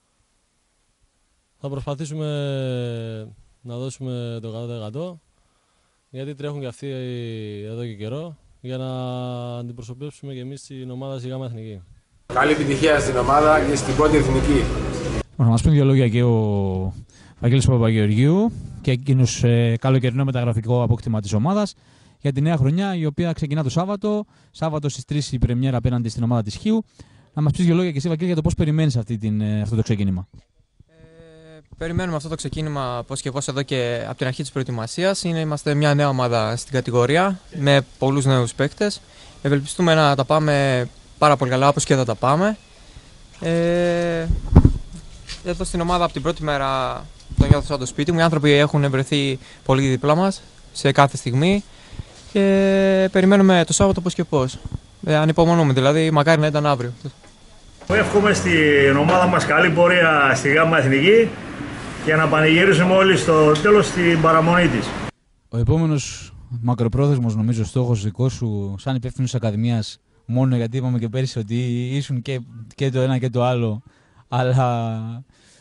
Θα προσπαθήσουμε να δώσουμε το 100% γιατί τρέχουν και αυτοί εδώ και καιρό για να αντιπροσωπεύσουμε και εμείς την ομάδα στη Γάμα Εθνική. Καλή επιτυχία στην ομάδα και στην πρώτη εθνική. Θα μας πει δύο λόγια και ο Βαγγέλης Παπαγεωργίου και εκείνος καλοκαιρινό μεταγραφικό απόκτημα της ομάδας για τη νέα χρονιά, η οποία ξεκινά το Σάββατο στις 3 η πρεμιέρα απέναντι στην ομάδα της Χίου. Να μας πεις δύο λόγια και εσύ, Βαγγέλη, για το πώς περιμένεις αυτό το ξεκίνημα. Περιμένουμε αυτό το ξεκίνημα πώς και πώς εδώ και από την αρχή της προετοιμασίας. Είμαστε μια νέα ομάδα στην κατηγορία με πολλούς νέους παίκτες. Ευελπιστούμε να τα πάμε πάρα πολύ καλά όπως και θα τα πάμε. Εδώ στην ομάδα από την πρώτη μέρα τον νιώθω σαν το σπίτι μου. Οι άνθρωποι έχουν βρεθεί πολύ δίπλα μας σε κάθε στιγμή και περιμένουμε το Σάββατο πώς και πώς. Ανυπομονούμε δηλαδή, μακάρι να ήταν αύριο. Εύχομαι στην ομάδα μας καλή πορεία στη Γάμα Εθνική για να πανηγυρίσουμε όλοι στο τέλος την παραμονή της. Ο επόμενος μακροπρόθεσμος νομίζω στόχος δικός σου σαν υπεύθυνος της Ακαδημίας, μόνο γιατί είπαμε και πέρυσι ότι ήσουν και το ένα και το άλλο, αλλά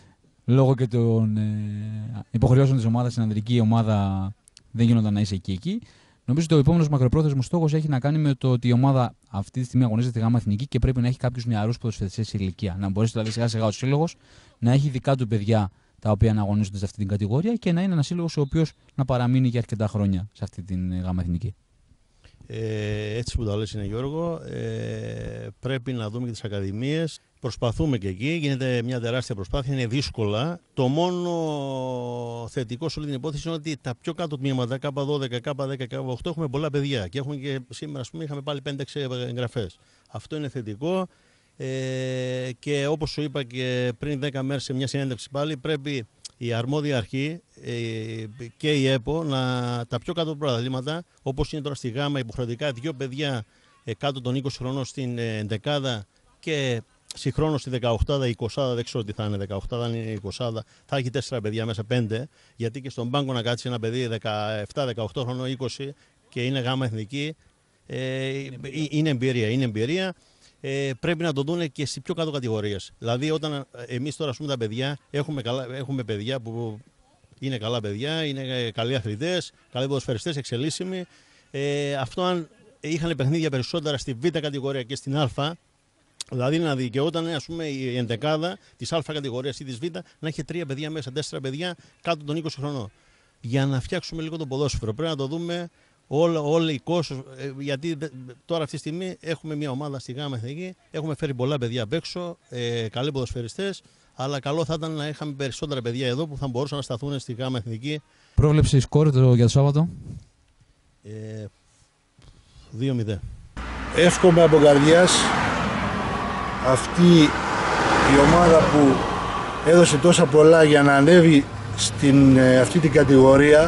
λόγω και των υποχρεώσεων της ομάδας στην ανδρική ομάδα δεν γίνονταν να είσαι εκεί. Νομίζω ότι ο επόμενος μακροπρόθεσμος στόχος έχει να κάνει με το ότι η ομάδα αυτή τη στιγμή αγωνίζεται στη ΓΑΜΑ Εθνική και πρέπει να έχει κάποιους νεαρούς ποδοσφαιριστές σε ηλικία. Να μπορέσει δηλαδή σιγά σιγά ο σύλλογος να έχει δικά του παιδιά τα οποία να αγωνίζονται σε αυτή την κατηγορία και να είναι ένας σύλλογος ο οποίος να παραμείνει για αρκετά χρόνια σε αυτή την ΓΑΜΑ Εθνική. Έτσι που τα λες είναι Γιώργο, πρέπει να δούμε και τις ακαδημίες. Προσπαθούμε και εκεί, γίνεται μια τεράστια προσπάθεια, είναι δύσκολα. Το μόνο θετικό σε όλη την υπόθεση είναι ότι τα πιο κάτω τμήματα, K12, K10, K8, έχουμε πολλά παιδιά. Και έχουμε και σήμερα, ας πούμε, είχαμε πάλι 5-6 εγγραφές. Αυτό είναι θετικό. Και όπως σου είπα και πριν 10 μέρες σε μια συνέντευξη πάλι, πρέπει η αρμόδια αρχή και η ΕΠΟ τα πιο κάτω πρωταθλήματα, όπως είναι τώρα στη ΓΑΜΑ, υποχρεωτικά 2 παιδιά κάτω των 20 χρονών στην 11η και συγχρόνως στη 18η, 20η, δεν ξέρω τι θα είναι, 18η είναι 20η, θα έχει 4 παιδιά μέσα, 5, γιατί και στον πάγκο να κάτσει ένα παιδί 17-18 χρονών, 20 και είναι ΓΑΜΑ εθνική, είναι εμπειρία. Πρέπει να το δουν και στις πιο κάτω κατηγορίες. Δηλαδή, όταν εμείς τώρα, ας πούμε, τα παιδιά έχουμε παιδιά που είναι καλά παιδιά, είναι καλοί αθλητές, καλοί ποδοσφαιριστές, εξελίσσιμοι. Αυτό αν είχαν παιχνίδια περισσότερα στη Β κατηγορία και στην Α, δηλαδή να δικαιόταν, ας πούμε, η εντεκάδα της Α κατηγορίας ή της Β να έχει 3 παιδιά μέσα, 4 παιδιά κάτω των 20 χρονών. Για να φτιάξουμε λίγο το ποδόσφαιρο, πρέπει να το δούμε. Όλη η κόσμο, γιατί τώρα αυτή τη στιγμή έχουμε μια ομάδα στη ΓΑΜΑ Εθνική, έχουμε φέρει πολλά παιδιά απ' έξω, καλοί ποδοσφαιριστές, αλλά καλό θα ήταν να είχαμε περισσότερα παιδιά εδώ που θα μπορούσαν να σταθούν στη ΓΑΜΑ Εθνική. Πρόβλεψη σκορ για το Σάββατο. 2-0. Εύχομαι από καρδιάς αυτή η ομάδα που έδωσε τόσα πολλά για να ανέβει στην αυτή την κατηγορία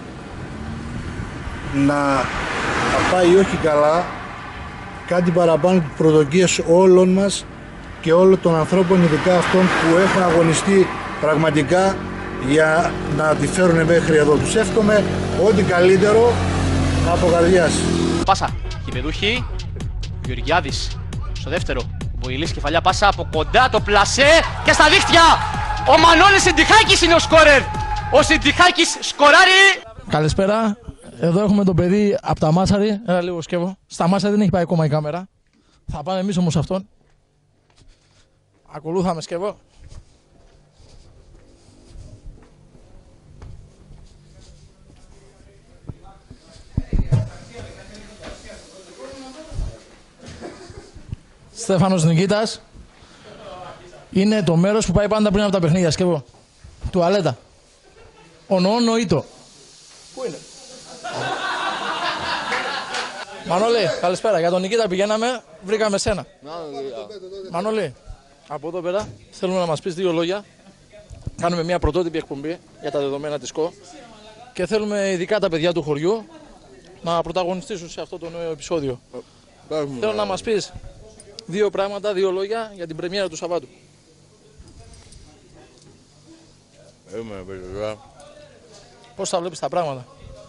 να πάει όχι καλά, κάτι παραπάνω τις προσδοκίες όλων μας και όλων των ανθρώπων, ειδικά αυτών που έχουν αγωνιστεί πραγματικά για να τη φέρουν μέχρι εδώ. Τους εύχομαι ό,τι καλύτερο από καρδιάς. Πάσα, Χιπεδούχη, Γεωργιάδης στο δεύτερο, Βοηλής κεφαλιά πάσα από κοντά, το πλασέ και στα δίχτυα. Ο Μανώλης Συντιχάκης είναι ο σκόρερ. Ο Συντιχάκης σκοράρει. Καλησπέρα. Εδώ έχουμε τον παιδί από τα Μάσαρη. Ένα λίγο σκεύο. Στα Μάσαρη δεν έχει πάει ακόμα η κάμερα. Θα πάμε εμείς όμως αυτόν. Ακολούθαμε σκεύο. Στέφανος Νικήτας. Είναι το μέρος που πάει πάντα πριν από τα παιχνίδια. Σκεύο. Τουαλέτα. Νοήτο. Πού είναι? Μανώλη, καλησπέρα. Για τον Νικήτα πηγαίναμε, βρήκαμε σένα. Μανώλη, από εδώ πέρα θέλουμε να μας πεις 2 λόγια. Κάνουμε μια πρωτότυπη εκπομπή για τα δεδομένα της ΚΟ και θέλουμε ειδικά τα παιδιά του χωριού να πρωταγωνιστήσουν σε αυτό το νέο επεισόδιο. Θέλω να μας πεις 2 πράγματα, 2 λόγια για την πρεμιέρα του Σαββάτου. Πώς θα βλέπεις τα πράγματα?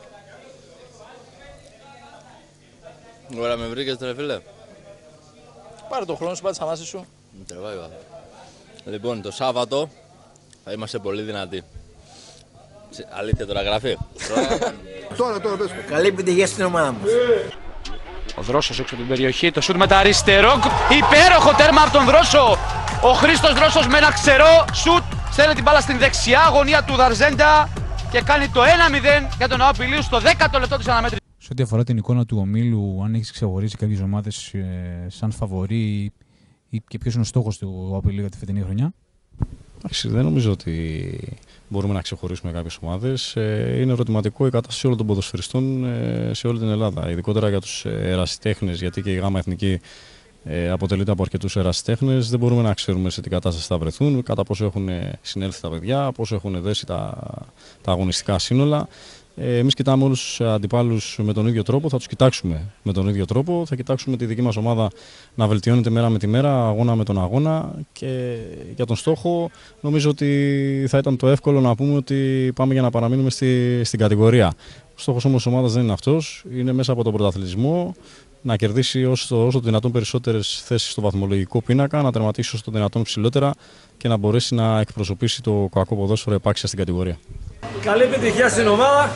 Ωραία, με βρήκες ρε φίλε. Πάρε το χρόνο σου, πάρε τις ανάσεις σου. Λοιπόν, το Σάββατο θα είμαστε πολύ δυνατοί. Αλήθεια τώρα γράφει. Τώρα πες. Καλή επιτυχία στην ομάδα μας. Ο Δρόσος έξω από την περιοχή, το σούτ με τα αριστερό. Υπέροχο τέρμα από τον Δρόσο. Ο Χρήστος Δρόσος με ένα ξερό σούτ. Στέλνει την μπάλα στην δεξιά γωνία του Δαρζέντα και κάνει το 1-0 για τον Αόπιλίου στο 10ο λεπτό της αναμέτρησης. Σε ό,τι αφορά την εικόνα του ομίλου, αν έχεις ξεχωρίσει κάποιες ομάδες σαν φαβορί ή και ποιος είναι ο στόχος του Αόπιλου για τη φετινή χρονιά? Δεν νομίζω ότι μπορούμε να ξεχωρίσουμε κάποιες ομάδες. Είναι ερωτηματικό η κατάσταση όλων των ποδοσφαιριστών σε όλη την Ελλάδα. Ειδικότερα για τους ερασιτέχνες, γιατί και η ΓΑΜΑ Εθνική αποτελείται από αρκετούς ερασιτέχνες. Δεν μπορούμε να ξέρουμε σε τι κατάσταση θα βρεθούν, κατά πόσο έχουν συνέλθει τα παιδιά, πόσο έχουν δέσει τα αγωνιστικά σύνολα. Εμείς κοιτάμε όλους τους αντιπάλους με τον ίδιο τρόπο, θα τους κοιτάξουμε με τον ίδιο τρόπο. Θα κοιτάξουμε τη δική μας ομάδα να βελτιώνεται μέρα με τη μέρα, αγώνα με τον αγώνα. Και για τον στόχο, νομίζω ότι θα ήταν το εύκολο να πούμε ότι πάμε για να παραμείνουμε στην κατηγορία. Ο στόχος όμως της ομάδας δεν είναι αυτός. Είναι μέσα από τον πρωταθλητισμό να κερδίσει όσο το δυνατόν περισσότερες θέσεις στο βαθμολογικό πίνακα, να τερματίσει όσο το δυνατόν ψηλότερα και να μπορέσει να εκπροσωπήσει το κακό ποδόσφαιρο επάξια στην κατηγορία. Καλή επιτυχία στην ομάδα.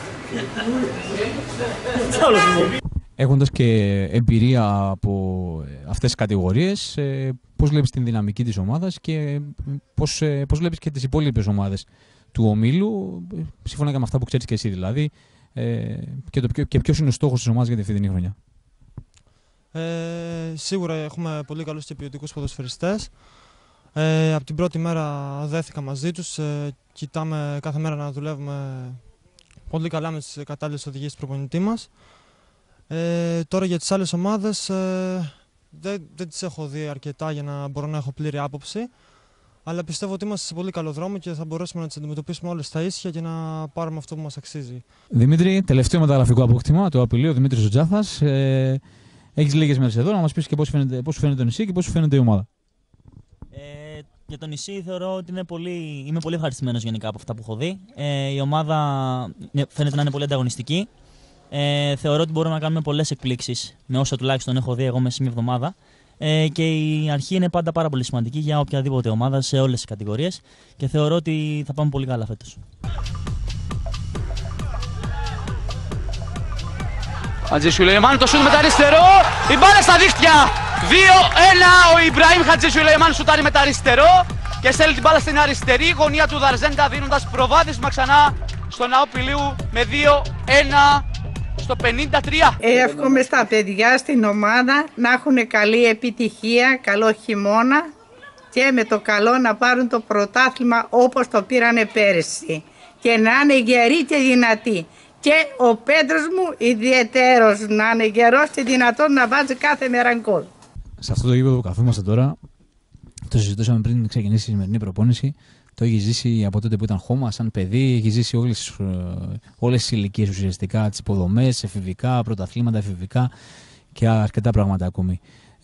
Έχοντας και εμπειρία από αυτές τις κατηγορίες, πώς βλέπεις την δυναμική της ομάδας και πώς βλέπεις και τις υπόλοιπες ομάδες του ομίλου, σύμφωνα και με αυτά που ξέρεις και εσύ δηλαδή, και ποιος είναι ο στόχος της ομάδας για τη φετινή χρονιά? Σίγουρα έχουμε πολύ καλούς και ποιοτικούς ποδοσφαιριστές. Από την πρώτη μέρα δέθηκα μαζί τους, κοιτάμε κάθε μέρα να δουλεύουμε πολύ καλά με τις κατάλληλες οδηγίες του προπονητή μας. Τώρα για τις άλλες ομάδες δεν τις έχω δει αρκετά για να μπορώ να έχω πλήρη άποψη, αλλά πιστεύω ότι είμαστε σε πολύ καλό δρόμο και θα μπορέσουμε να τις αντιμετωπίσουμε όλες στα ίσια και να πάρουμε αυτό που μας αξίζει. Δημήτρη, τελευταίο μεταγραφικό απόκτημα του απειλείου, ο Δημήτρης Τζάθας. Έχεις λίγες μέρες εδώ να μας πεις και πώς σου φαίνεται το νησί και πώς σου φαίνεται η ομάδα. Για το νησί θεωρώ ότι είμαι πολύ ευχαριστημένος γενικά από αυτά που έχω δει. Η ομάδα φαίνεται να είναι πολύ ανταγωνιστική. Θεωρώ ότι μπορούμε να κάνουμε πολλές εκπλήξεις με όσα τουλάχιστον έχω δει εγώ μέσα σε μια εβδομάδα. Και η αρχή είναι πάντα πάρα πολύ σημαντική για οποιαδήποτε ομάδα σε όλες τις κατηγορίες και θεωρώ ότι θα πάμε πολύ καλά φέτος. Χατζησουλεϊμάν, το σούτ με τα αριστερό, η μπάλα στα δίχτυα. 2-1, ο Ιμπραήμ Χατζησουλεϊμάν σουτάρει με τα αριστερό και στέλνει την μπάλα στην αριστερή γωνία του Δαρζέντα, δίνοντας προβάδισμα ξανά στον ναό Πηλίου με 2-1 στο 53. Εύχομαι στα παιδιά στην ομάδα να έχουν καλή επιτυχία, καλό χειμώνα και με το καλό να πάρουν το πρωτάθλημα όπως το πήρανε πέρυσι και να είναι γεροί και δυνατοί. Και ο Πέτρος μου ιδιαιτέρως να είναι γερός και δυνατόν να βάζει κάθε μέρα γκολ. Σε αυτό το γήπεδο που καθόμαστε τώρα, το συζητούσαμε πριν ξεκινήσει η σημερινή προπόνηση. Το έχει ζήσει από τότε που ήταν χώμα, σαν παιδί. Έχει ζήσει όλες τις ηλικίες ουσιαστικά, τις υποδομές, εφηβικά, πρωταθλήματα εφηβικά και αρκετά πράγματα ακόμη.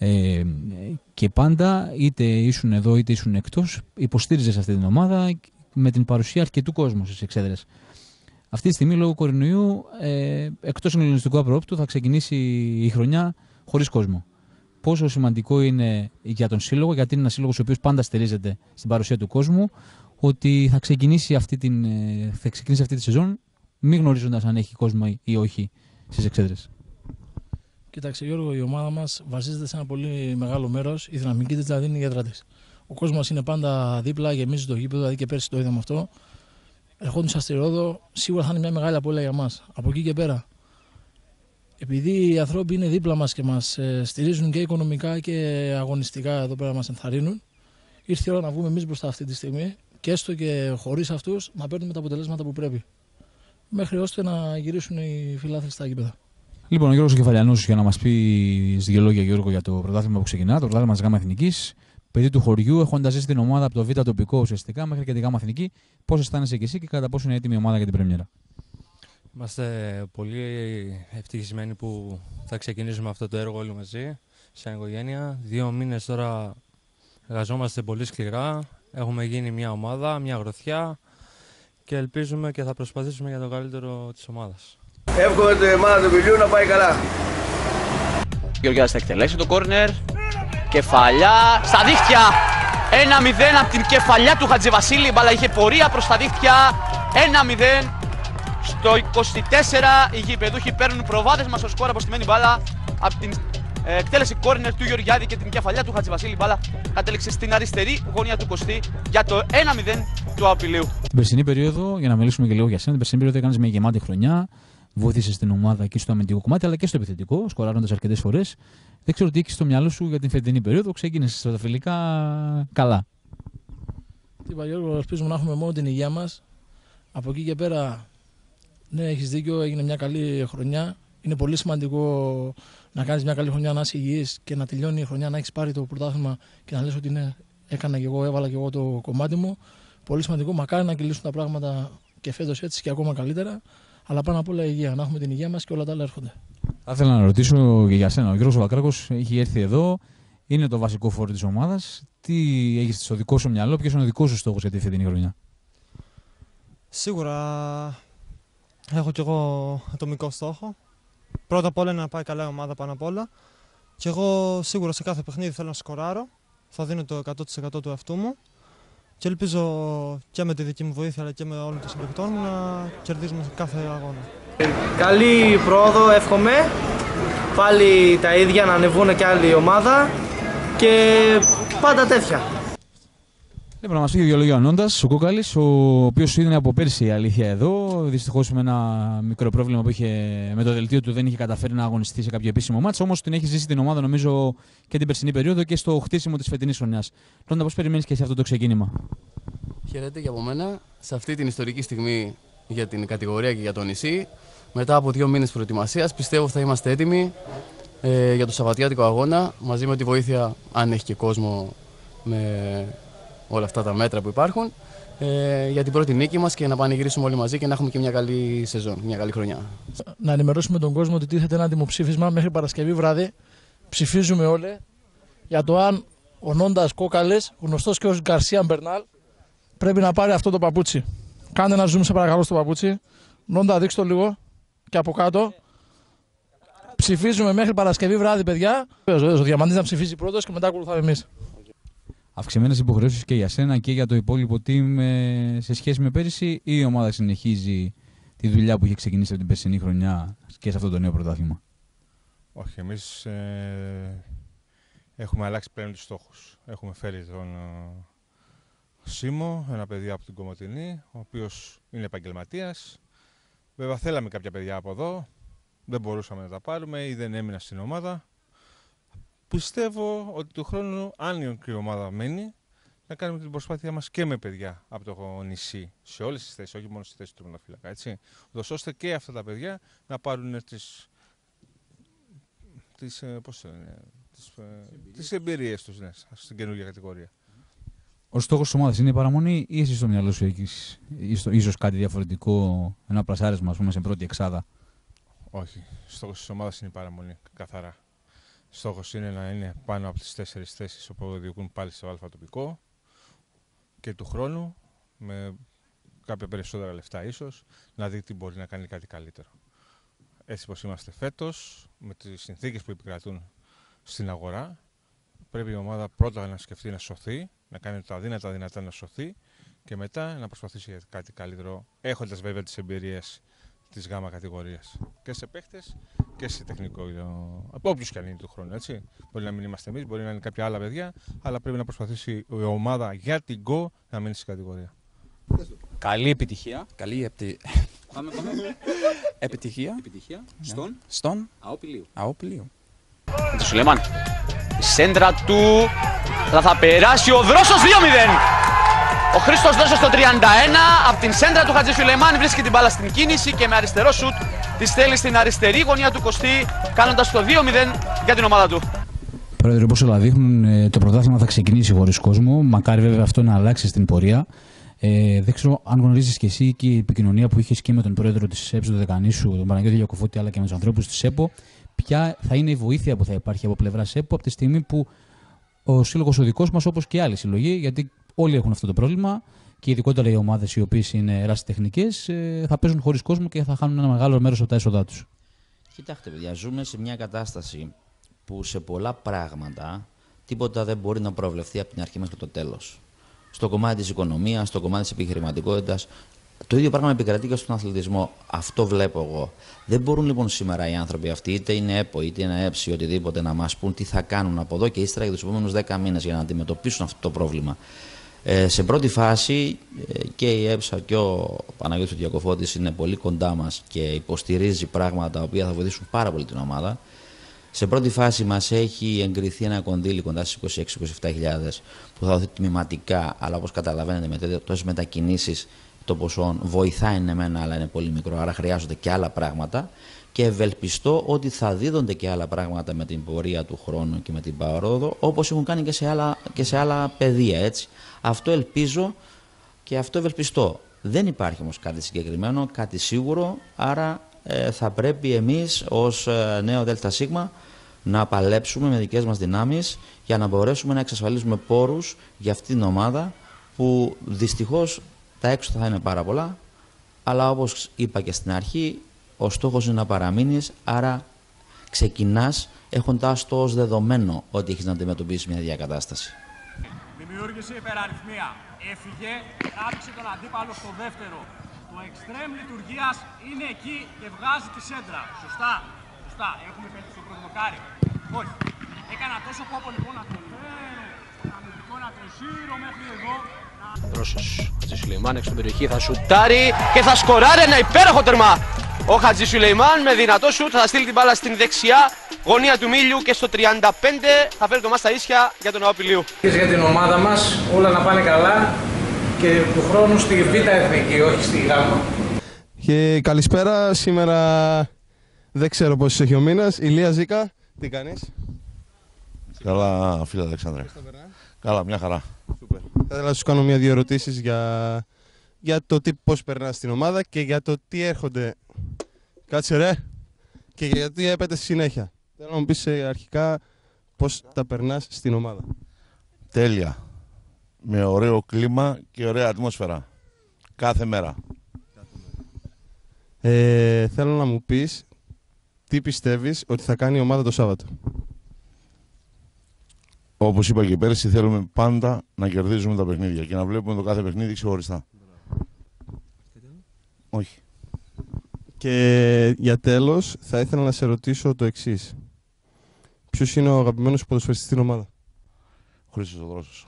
Και πάντα, είτε ήσουν εδώ είτε ήσουν εκτός, υποστήριζες αυτή την ομάδα με την παρουσία αρκετού κόσμου στις εξέδρες. Αυτή τη στιγμή, λόγω κορονοϊού, εκτός ελληνιστικού απρόπτου, θα ξεκινήσει η χρονιά χωρίς κόσμο. Πόσο σημαντικό είναι για τον σύλλογο, γιατί είναι ένας σύλλογος ο οποίος πάντα στηρίζεται στην παρουσία του κόσμου, ότι θα ξεκινήσει αυτή τη σεζόν, μη γνωρίζοντας αν έχει κόσμο ή όχι στις εξέδρες. Κοίταξε, Γιώργο, η ομάδα μας βασίζεται σε ένα πολύ μεγάλο μέρος. Η δυναμική της δηλαδή είναι η έδρα της. Ο κόσμος είναι πάντα δίπλα, γεμίζει το γήπεδο, δηλαδή και πέρσι το είδαμε αυτό. Ερχόντουσαν στη Ρόδο, σίγουρα θα είναι μια μεγάλη απώλεια για μας. Από εκεί και πέρα, επειδή οι ανθρώποι είναι δίπλα μας και μας στηρίζουν και οικονομικά και αγωνιστικά εδώ πέρα, μας ενθαρρύνουν, ήρθε η ώρα να βγούμε εμείς μπροστά αυτή τη στιγμή και έστω και χωρίς αυτούς να παίρνουμε τα αποτελέσματα που πρέπει. Μέχρι ώστε να γυρίσουν οι φιλάθλοι στα γήπεδα. Λοιπόν, ο Γιώργος Κεφαλιανός για να μας πει δύο λόγια, Γιώργο, για το πρωτάθλημα που ξεκινά, το πρωτάθλημα της ΓΑΜΑ Εθνικής. Παιδί του χωριού, έχοντας ζήσει την ομάδα από το Β' τοπικό ουσιαστικά μέχρι και τη ΓΑΜΑ Εθνική, πώς αισθάνεσαι και εσύ και κατά πόσο είναι έτοιμη η ομάδα για την πρεμιέρα? Είμαστε πολύ ευτυχισμένοι που θα ξεκινήσουμε αυτό το έργο όλοι μαζί, σαν οικογένεια. 2 μήνες τώρα εργαζόμαστε πολύ σκληρά. Έχουμε γίνει μια ομάδα, μια γροθιά και ελπίζουμε και θα προσπαθήσουμε για το καλύτερο της ομάδας. Εύχομαι την ομάδα του Πηλίου να πάει καλά. Γεωργιάδης θα εκτελέσει το κόρνερ. Κεφαλιά στα δίχτυα. 1-0 από την κεφαλιά του Χατζηβασίλη. Η μπάλα είχε πορεία προς τα δίχτυα. 1-0. Στο 24 οι γηπεδούχοι παίρνουν προβάδισμα στο σκορ, αποστημένη μπάλα από την εκτέλεση κόρνερ του Γεωργιάδη και την κεφαλιά του Χατζηβασίλη. Η μπάλα κατέληξε στην αριστερή γωνία του Κωστή για το 1-0 του Απειλίου. Την περσινή περίοδο, για να μιλήσουμε και λίγο για σένα, την περσινή περίοδο έκανες μια γεμάτη χρονιά. Βοήθησες την ομάδα και στο αμυντικό κομμάτι αλλά και στο επιθετικό, σκοράροντας αρκετές φορές. Δεν ξέρω τι έχεις στο μυαλό σου για την φετινή περίοδο. Ξεκίνησες στρατοφιλικά καλά. Τι είπα, Γιώργο, ελπίζουμε να έχουμε μόνο την υγεία μας. Από εκεί και πέρα, ναι, έχεις δίκιο, έγινε μια καλή χρονιά. Είναι πολύ σημαντικό να κάνεις μια καλή χρονιά, να είσαι υγιής και να τελειώνει η χρονιά, να έχεις πάρει το πρωτάθλημα και να λες ότι ναι, έκανα και εγώ, έβαλα και εγώ το κομμάτι μου. Πολύ σημαντικό, μακάρι να κυλήσουν τα πράγματα και φέτος έτσι και ακόμα καλύτερα. Αλλά πάνω απ' όλα η υγεία, να έχουμε την υγεία μας και όλα τα άλλα έρχονται. Θα ήθελα να ρωτήσω και για σένα. Ο Γιώργος Βακράκος έχει έρθει εδώ, είναι το βασικό φόρο της ομάδας. Τι έχεις στο δικό σου μυαλό, ποιος είναι ο δικός σου στόχος για τη φετινή χρονιά? Σίγουρα έχω κι εγώ ατομικό στόχο. Πρώτα απ' όλα είναι να πάει καλά η ομάδα πάνω απ' όλα. Και εγώ σίγουρα σε κάθε παιχνίδι θέλω να σκοράρω. Θα δίνω το 100% του εαυτού μου. Και ελπίζω και με τη δική μου βοήθεια αλλά και με όλων των συμπαικτών μου να κερδίζουμε κάθε αγώνα. Καλή πρόοδο, εύχομαι. Πάλι τα ίδια, να ανεβούν και άλλη ομάδα και πάντα τέτοια. Λοιπόν, να μας πει δύο λόγια ο Νόντας, ο Κόκαλης, ο οποίος είναι από πέρσι η αλήθεια εδώ. Δυστυχώς με ένα μικρό πρόβλημα που είχε με το δελτίο του δεν είχε καταφέρει να αγωνιστεί σε κάποιο επίσημο μάτς. Όμως την έχει ζήσει την ομάδα νομίζω και την περσινή περίοδο και στο χτίσιμο της φετινής χρονιάς. Νόντα, πώς περιμένεις και εσύ αυτό το ξεκίνημα? Χαίρετε και από μένα. Σε αυτή την ιστορική στιγμή για την κατηγορία και για το νησί, μετά από 2 μήνες προετοιμασίας, πιστεύω θα είμαστε έτοιμοι για το Σαββατιάτικο αγώνα μαζί με τη βοήθεια, αν έχει και κόσμο, με όλα αυτά τα μέτρα που υπάρχουν, για την πρώτη νίκη μας και να πανηγυρίσουμε όλοι μαζί και να έχουμε και μια καλή σεζόν, μια καλή χρονιά. Να ενημερώσουμε τον κόσμο ότι τίθεται ένα δημοψήφισμα μέχρι Παρασκευή βράδυ. Ψηφίζουμε όλοι για το αν ο Νόντας Κόκαλης, γνωστός και ως Γκαρσία Μπερνάλ, πρέπει να πάρει αυτό το παπούτσι. Κάντε ένα zoom σε παρακαλώ στο παπούτσι. Νόντα, δείξτε το λίγο και από κάτω. Ψηφίζουμε μέχρι Παρασκευή βράδυ, παιδιά. Ο Διαμαντής να ψηφίσει πρώτος και μετά ακολουθάμε εμείς. Αυξημένες υποχρεώσεις και για σένα και για το υπόλοιπο team σε σχέση με πέρυσι, ή η ομάδα συνεχίζει τη δουλειά που είχε ξεκινήσει από την περσινή χρονιά και σε αυτό το νέο πρωτάθλημα? Όχι, εμείς έχουμε αλλάξει πλέον τους στόχους. Έχουμε φέρει τον Σίμω, ένα παιδί από την Κομοτηνή, ο οποίος είναι επαγγελματίας. Βέβαια θέλαμε κάποια παιδιά από εδώ, δεν μπορούσαμε να τα πάρουμε ή δεν έμειναν στην ομάδα. Πιστεύω ότι του χρόνου, αν η ομάδα μένει, να κάνουμε την προσπάθειά μας και με παιδιά από το νησί, σε όλες τις θέσεις, όχι μόνο στη θέση του τερματοφύλακα, έτσι. Ώστε και αυτά τα παιδιά να πάρουν τις εμπειρίες τους, ναι, στην καινούργια κατηγορία. Ο στόχος της ομάδας είναι η παραμονή, ή εσύ στο μυαλό σου έχεις ίσως κάτι διαφορετικό, ένα πλασάρισμα, ας πούμε, σε πρώτη εξάδα? Όχι. Στόχος της ομάδας είναι η παραμονή, καθαρά. Στόχος είναι να είναι πάνω από τις 4 θέσεις όπου διοικούν πάλι στο αλφα τοπικό και του χρόνου, με κάποια περισσότερα λεφτά ίσως, να δει τι μπορεί να κάνει κάτι καλύτερο. Έτσι πως είμαστε φέτος, με τις συνθήκες που επικρατούν στην αγορά, πρέπει η ομάδα πρώτα να σκεφτεί να σωθεί, να κάνει τα δυνατά να σωθεί και μετά να προσπαθήσει για κάτι καλύτερο, έχοντας βέβαια τις εμπειρίες της γάμα κατηγορίας και σε παίχτες και σε τεχνικό, από όποιους και αν είναι του χρόνου, έτσι. Μπορεί να μην είμαστε εμείς, μπορεί να είναι κάποια άλλα παιδιά, αλλά πρέπει να προσπαθήσει η ομάδα για την γκο να μείνει στην κατηγορία. Καλή επιτυχία. Πάμε. Επιτυχία. Στον Αόπιλιο. Του Σουλεϊμάν. Η σέντρα του. Θα περάσει ο Δρόσος 2-0. Ο Χρήστος Δρόσος στο 31. Από την σέντρα του Χατζη Σουλεϊμάν βρίσκει την μπάλα στην κίνηση και με αριστερό σουτ τη στέλνει στην αριστερή γωνία του Κωστή, κάνοντας το 2-0 για την ομάδα του. Πρόεδρε, όπως όλα δείχνουν, το πρωτάθλημα θα ξεκινήσει χωρίς κόσμο. Μακάρι βέβαια αυτό να αλλάξει στην πορεία. Δεν ξέρω αν γνωρίζεις και εσύ και η επικοινωνία που είχες και με τον πρόεδρο της ΕΠΣ του Δεκανήσου, τον Παναγιώτη Γιακοφώτη, αλλά και με τους ανθρώπους της ΕΠΟ. Ποια θα είναι η βοήθεια που θα υπάρχει από πλευράς ΕΠΟ από τη στιγμή που ο σύλλογος ο δικός μας, όπως και οι άλλοι συλλογοί, γιατί όλοι έχουν αυτό το πρόβλημα και ειδικότερα οι ομάδες οι οποίες είναι ερασιτεχνικές, θα παίζουν χωρίς κόσμο και θα χάνουν ένα μεγάλο μέρος από τα έσοδά τους. Κοιτάξτε, παιδιά, ζούμε σε μια κατάσταση που σε πολλά πράγματα τίποτα δεν μπορεί να προβλεφθεί από την αρχή μέχρι το τέλος. Στο κομμάτι της οικονομίας, στο κομμάτι της επιχειρηματικότητας. Το ίδιο πράγμα επικρατεί και στον αθλητισμό. Αυτό βλέπω εγώ. Δεν μπορούν λοιπόν σήμερα οι άνθρωποι αυτοί, είτε είναι ΕΠΟ, είτε είναι ΕΠΣ ή οτιδήποτε, να μας πούν τι θα κάνουν από εδώ και ύστερα για τους επόμενους 10 μήνες για να αντιμετωπίσουν αυτό το πρόβλημα. Σε πρώτη φάση και η ΕΠΣΑ και ο Παναγιώτης Διακοφώτης είναι πολύ κοντά μας και υποστηρίζει πράγματα τα οποία θα βοηθήσουν πάρα πολύ την ομάδα. Σε πρώτη φάση μας έχει εγκριθεί ένα κονδύλι κοντά στις 26-27 που θα δοθεί τμηματικά, αλλά όπως καταλαβαίνετε με τόσες μετακινήσεις το ποσό βοηθάει εμένα, αλλά είναι πολύ μικρό, άρα χρειάζονται και άλλα πράγματα και ευελπιστώ ότι θα δίδονται και άλλα πράγματα με την πορεία του χρόνου και με την παρόδο, όπως έχουν κάνει και σε άλλα πεδία, έτσι. Αυτό ελπίζω και αυτό ευελπιστώ. Δεν υπάρχει όμως κάτι συγκεκριμένο, κάτι σίγουρο, άρα θα πρέπει εμείς ως νέο ΔΣ να παλέψουμε με δικές μας δυνάμεις για να μπορέσουμε να εξασφαλίσουμε πόρους για αυτή την ομάδα που δυστυχώς τα έξοδα θα είναι πάρα πολλά, αλλά όπως είπα και στην αρχή, ο στόχος είναι να παραμείνεις, άρα ξεκινάς έχοντας το ως δεδομένο ότι έχεις να αντιμετωπίσεις μια διακατάσταση. Δημιούργησε υπεραριθμία. Έφυγε, τράβηξε τον αντίπαλο στο δεύτερο. Το εξτρέμ λειτουργίας είναι εκεί και βγάζει τη σέντρα. Σωστά. Έχουμε πέτυχει στο πρώτο δοκάρι. Όχι. Έκανα τόσο κόπο λοιπόν να το φέρω. Στο αμυντικό να το σύρω μέχρι εδώ. Δρόσος Χατζησουλεϊμάν έξω στην περιοχή, θα σουτάρει και θα σκοράρει ένα υπέροχο τερμά. Ο Χατζησουλεϊμάν με δυνατό σουτ θα στείλει την μπάλα στην δεξιά γωνία του Μίλιου και στο 35 θα φέρει το μάτς στα ίσια για τον Αόπιλιου. Για την ομάδα μας όλα να πάνε καλά και του χρόνου στη Β' Εθνική, όχι στη Γ'. Και καλησπέρα, σήμερα δεν ξέρω πόσους έχει ο μήνας. Ηλία Ζήκα, τι κάνεις? Καλά φίλε Αλεξάνδρε. Καλά, μια χαρά. Σούπερ. Θα ήθελα να σου κάνω μια-δύο ερωτήσεις για το πώς περνάς στην ομάδα και για το τι έρχονται. Κάτσε ρε. Και γιατί έπεται στη συνέχεια. Θέλω να μου πεις αρχικά πώς τα περνάς στην ομάδα. Τέλεια. Με ωραίο κλίμα και ωραία ατμόσφαιρα. Κάθε μέρα. Θέλω να μου πεις τι πιστεύεις ότι θα κάνει η ομάδα το Σάββατο. Όπως είπα και πέρσι, θέλουμε πάντα να κερδίζουμε τα παιχνίδια και να βλέπουμε το κάθε παιχνίδι ξεχωριστά. Όχι. Και για τέλος, θα ήθελα να σε ρωτήσω το εξής. Ποιος είναι ο αγαπημένος ποδοσφαιριστής στην ομάδα? Χρήστος ο Δρόσος.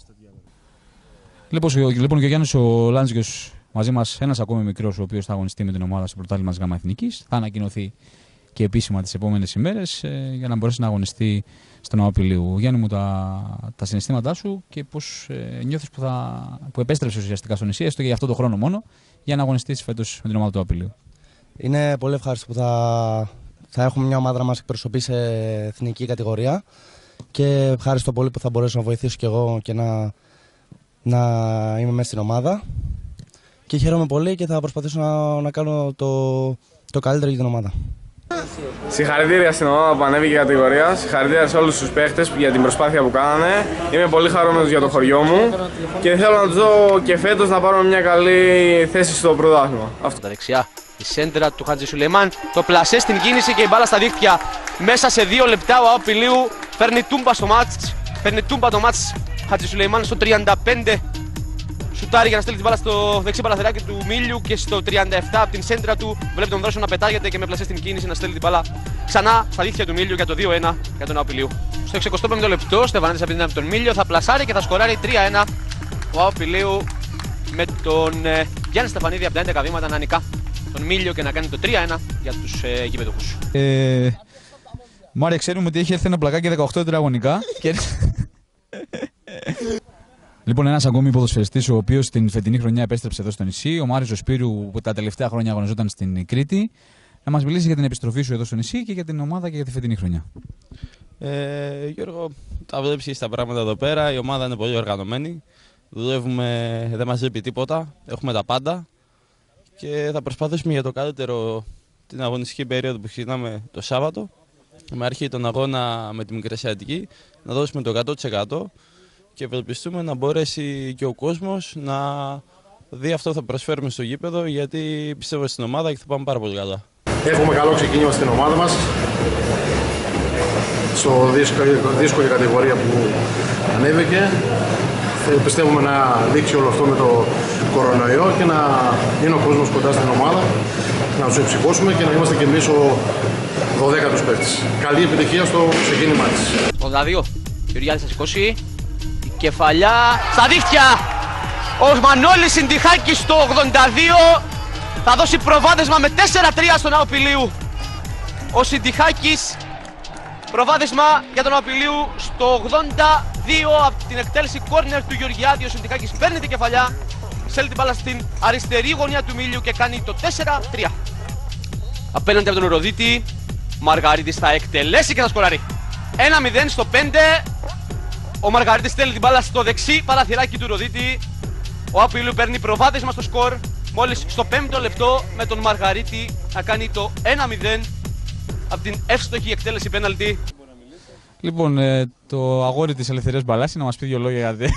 Λοιπόν, και ο Γιάννης ο Λάντζιος μαζί μας, ένας ακόμη μικρός, ο οποίος θα αγωνιστεί με την ομάδα στο πρωτάθλημα της ΓΑΜΑ Εθνικής. Θα ανακοινωθεί και επίσημα τις επόμενες ημέρες για να μπορέσει να αγωνιστεί στον Αόπιλιου. Γιάννη μου, τα συναισθήματά σου και πώς νιώθεις που επέστρεψες ουσιαστικά στο νησί, έστω και για αυτό το χρόνο μόνο, για να αγωνιστείς φέτος με την ομάδα του Αόπιλιου. Είναι πολύ ευχάριστο που θα έχουμε μια ομάδα να μας εκπροσωπεί σε εθνική κατηγορία και ευχαριστώ πολύ που θα μπορέσω να βοηθήσω κι εγώ και να είμαι μέσα στην ομάδα. Και χαίρομαι πολύ και θα προσπαθήσω να κάνω το καλύτερο για την ομάδα. Συγχαρητήρια στην ομάδα που ανέβηκε η κατηγορία, συγχαρητήρια σε όλους τους παίχτες για την προσπάθεια που κάνανε. Είμαι πολύ χαρούμενος για το χωριό μου και θέλω να τους δω και φέτος να πάρουμε μια καλή θέση στο πρωτάθλημα. Αυτό τα δεξιά. Η σέντρα του Χατζησουλεϊμάν, το πλασέ στην κίνηση και η μπάλα στα δίχτυα. Μέσα σε 2 λεπτά ο Αόπιλιου παίρνει τούμπα στο μάτς. Παίρνει τούμπα το μάτς Χατζησουλεϊμάν στο 35. Σουτάρει για να στείλει την μπάλα στο δεξί παλαθεράκι του Μίλιου και στο 37 από την σέντρα του βλέπει τον Δρόσο να πετάγεται και με πλασέ στην κίνηση να στέλνει την μπάλα ξανά στα δίχτυα του Μίλιου για το 2-1 για τον Αόπιλιου. Στο 65ο λεπτό, Στεφανίδης από την τον Μίλιο θα πλασάρει και θα σκοράρει 3-1 ο Αόπιλιου με τον Γιάννη Στεφανίδη από τα 11 βήματα να νικά τον Μίλιο και να κάνει το 3-1 για τους γηπεδούχους. Μάρια, ξέρουμε ότι έχει έρθει ένα πλακάκι 18 τετραγωνικά. Λοιπόν, ένας ακόμη ποδοσφαιριστής ο οποίος την φετινή χρονιά επέστρεψε εδώ στο νησί, ο Μάριος ο Σπύρου που τα τελευταία χρόνια αγωνιζόταν στην Κρήτη, να μας μιλήσει για την επιστροφή σου εδώ στο νησί και για την ομάδα και για τη φετινή χρονιά. Γιώργο, τα βλέπεις τα πράγματα εδώ πέρα, η ομάδα είναι πολύ οργανωμένη, δουλεύουμε, δεν μας λείπει τίποτα, έχουμε τα πάντα και θα προσπαθήσουμε για το καλύτερο την αγωνιστική περίοδο που ξεκινάμε το Σάββατο, με αρχή τον αγώνα με τη Μικρασιατική, να δώσουμε το 100%. Και ευελπιστούμε να μπορέσει και ο κόσμος να δει αυτό που θα προσφέρουμε στο γήπεδο, γιατί πιστεύω στην ομάδα και θα πάμε πάρα πολύ καλά. Έχουμε καλό ξεκίνημα στην ομάδα μας, στο δύσκολη κατηγορία που ανέβηκε. Πιστεύουμε να δείξει όλο αυτό με το κορονοϊό και να είναι ο κόσμος κοντά στην ομάδα, να τους εψυχώσουμε και να είμαστε και εμείς ο 12ος παίκτης. Καλή επιτυχία στο ξεκίνημά της. 82, Γεωργιάδης θα σηκώσει. Κεφαλιά στα δίχτυα. Ο Μανώλης Συντιχάκης στο 82 θα δώσει προβάδισμα με 4-3 στον Αόπιλιου. Ο Συντιχάκης προβάδισμα για τον Αόπιλιου στο 82 από την εκτέλεση κόρνερ του Γεωργιάδη. Ο Συντιχάκης παίρνει την κεφαλιά, στέλνει την μπάλα στην αριστερή γωνία του Μίλιου και κάνει το 4-3. Απέναντι από τον Ροδίτη, Μαργαρίτης θα εκτελέσει και θα σκοράρει. 1-0 στο 5. Ο Μαργαρίτης στέλνει την μπάλα στο δεξί παραθυράκι του Ροδίτη. Ο Αόπιλιου παίρνει προβάδισμα στο σκορ μόλις στο 5ο λεπτό με τον Μαργαρίτη να κάνει το 1-0 από την εύστοχη εκτέλεση πέναλτι. Λοιπόν, το αγόρι της Ελευθερίας Μπαλάση να μας πει 2 λόγια για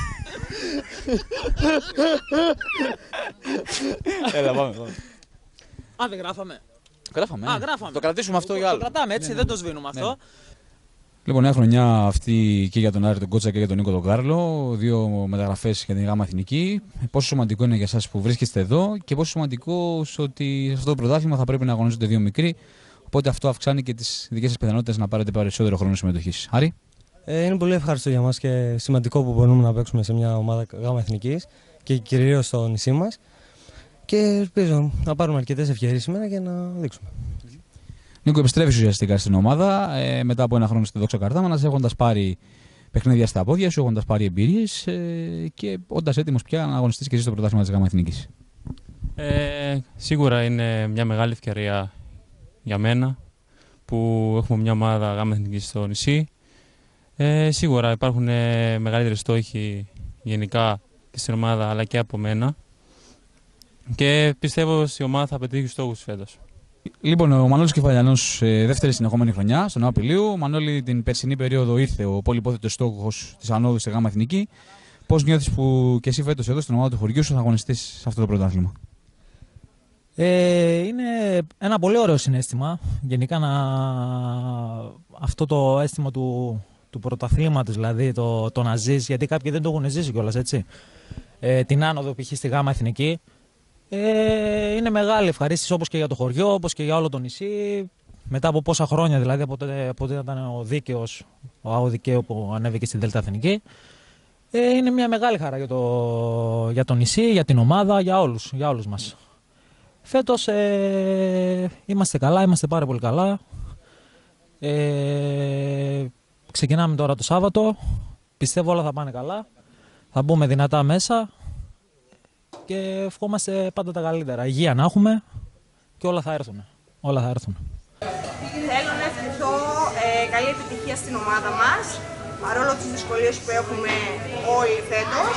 Έλα, πάμε. Δεν γράφαμε. Γράφαμε. Γράφαμε. Το κρατήσουμε αυτό για άλλο. Το κρατάμε έτσι, δεν το σβήνουμε αυτό. Λοιπόν, νέα χρονιά αυτή και για τον Άρη τον Κότσα και για τον Νίκο τον Κάρλο. 2 μεταγραφές για την ΓΑΜΑ Εθνική. Πόσο σημαντικό είναι για εσάς που βρίσκεστε εδώ και πόσο σημαντικό ότι σε αυτό το πρωτάθλημα θα πρέπει να αγωνίζονται 2 μικροί. Οπότε αυτό αυξάνει και τις δικές σας πιθανότητες να πάρετε περισσότερο χρόνο συμμετοχής. Άρη. Είναι πολύ ευχάριστο για μας και σημαντικό που μπορούμε να παίξουμε σε μια ομάδα ΓΑΜΑ Εθνικής και κυρίως στο νησί μας. Και ελπίζω να πάρουμε αρκετές ευκαιρίες σήμερα και να δείξουμε. Νίκο, επιστρέφεις ουσιαστικά στην ομάδα μετά από 1 χρόνο στη Δόξα Καρτάμανας, έχοντας πάρει παιχνίδια στα πόδια σου, έχοντας πάρει εμπειρίες και όντας έτοιμος πια να αγωνιστείς και εσύ στο πρωτάθλημα της ΓΑΜΑ Εθνικής. Σίγουρα είναι μια μεγάλη ευκαιρία για μένα που έχουμε μια ομάδα ΓΑΜΑ Εθνικής στο νησί. Σίγουρα υπάρχουν μεγαλύτεροι στόχοι γενικά και στην ομάδα αλλά και από μένα και πιστεύω ότι η ομάδα θα πετύχει τους στόχους φέτος. Λοιπόν, ο Μανώλης Κεφαλιανός, δεύτερη συνεχόμενη χρονιά στον Ναό Πηλίου. Μανώλη, την περσινή περίοδο ήρθε ο πολυπόθετος στόχος της ανόδου στη ΓΑΜΑ Εθνική. Πώς νιώθεις που και εσύ φέτος εδώ στην ομάδα του χωριού σου θα αγωνιστείς σε αυτό το πρωτάθλημα? Είναι ένα πολύ ωραίο συναίσθημα. Γενικά αυτό το αίσθημα του πρωταθλήματος, δηλαδή το να ζεις, γιατί κάποιοι δεν το έχουν ζήσει κιόλας, έτσι. Την άνοδο π.χ. στη ΓΑΜΑ Εθνική. Είναι μεγάλη ευχαρίστηση όπως και για το χωριό, όπως και για όλο το νησί. Μετά από πόσα χρόνια, δηλαδή από τότε ήταν ο Δίκαιος, ο ΑΟ Δικαίου που ανέβηκε στη Δέλτα Εθνική. Είναι μια μεγάλη χαρά για το νησί, για την ομάδα, για όλους μας. Φέτος είμαστε καλά, είμαστε πάρα πολύ καλά. Ξεκινάμε τώρα το Σάββατο. Πιστεύω όλα θα πάνε καλά. Θα μπούμε δυνατά μέσα. Και ευχόμαστε πάντα τα καλύτερα. Υγεία να έχουμε και όλα θα έρθουν. Όλα θα έρθουν. Θέλω να ευχηθώ καλή επιτυχία στην ομάδα μας, παρόλο τις δυσκολίες που έχουμε όλοι φέτος.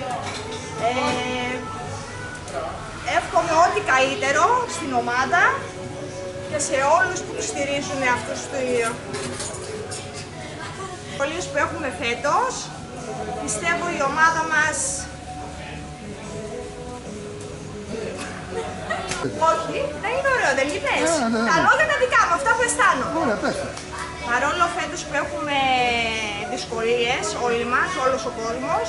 Εύχομαι ό,τι καλύτερο στην ομάδα και σε όλους που τους στηρίζουν αυτούς τους δυσκολίες που έχουμε φέτος. Πιστεύω η ομάδα μας... Όχι, δεν είναι ωραίο, δεν είπες. Τα λόγια τα δικά μου, αυτά που αισθάνομαι. Παρόλο φέτος που έχουμε δυσκολίες όλοι μας, όλος ο κόσμος,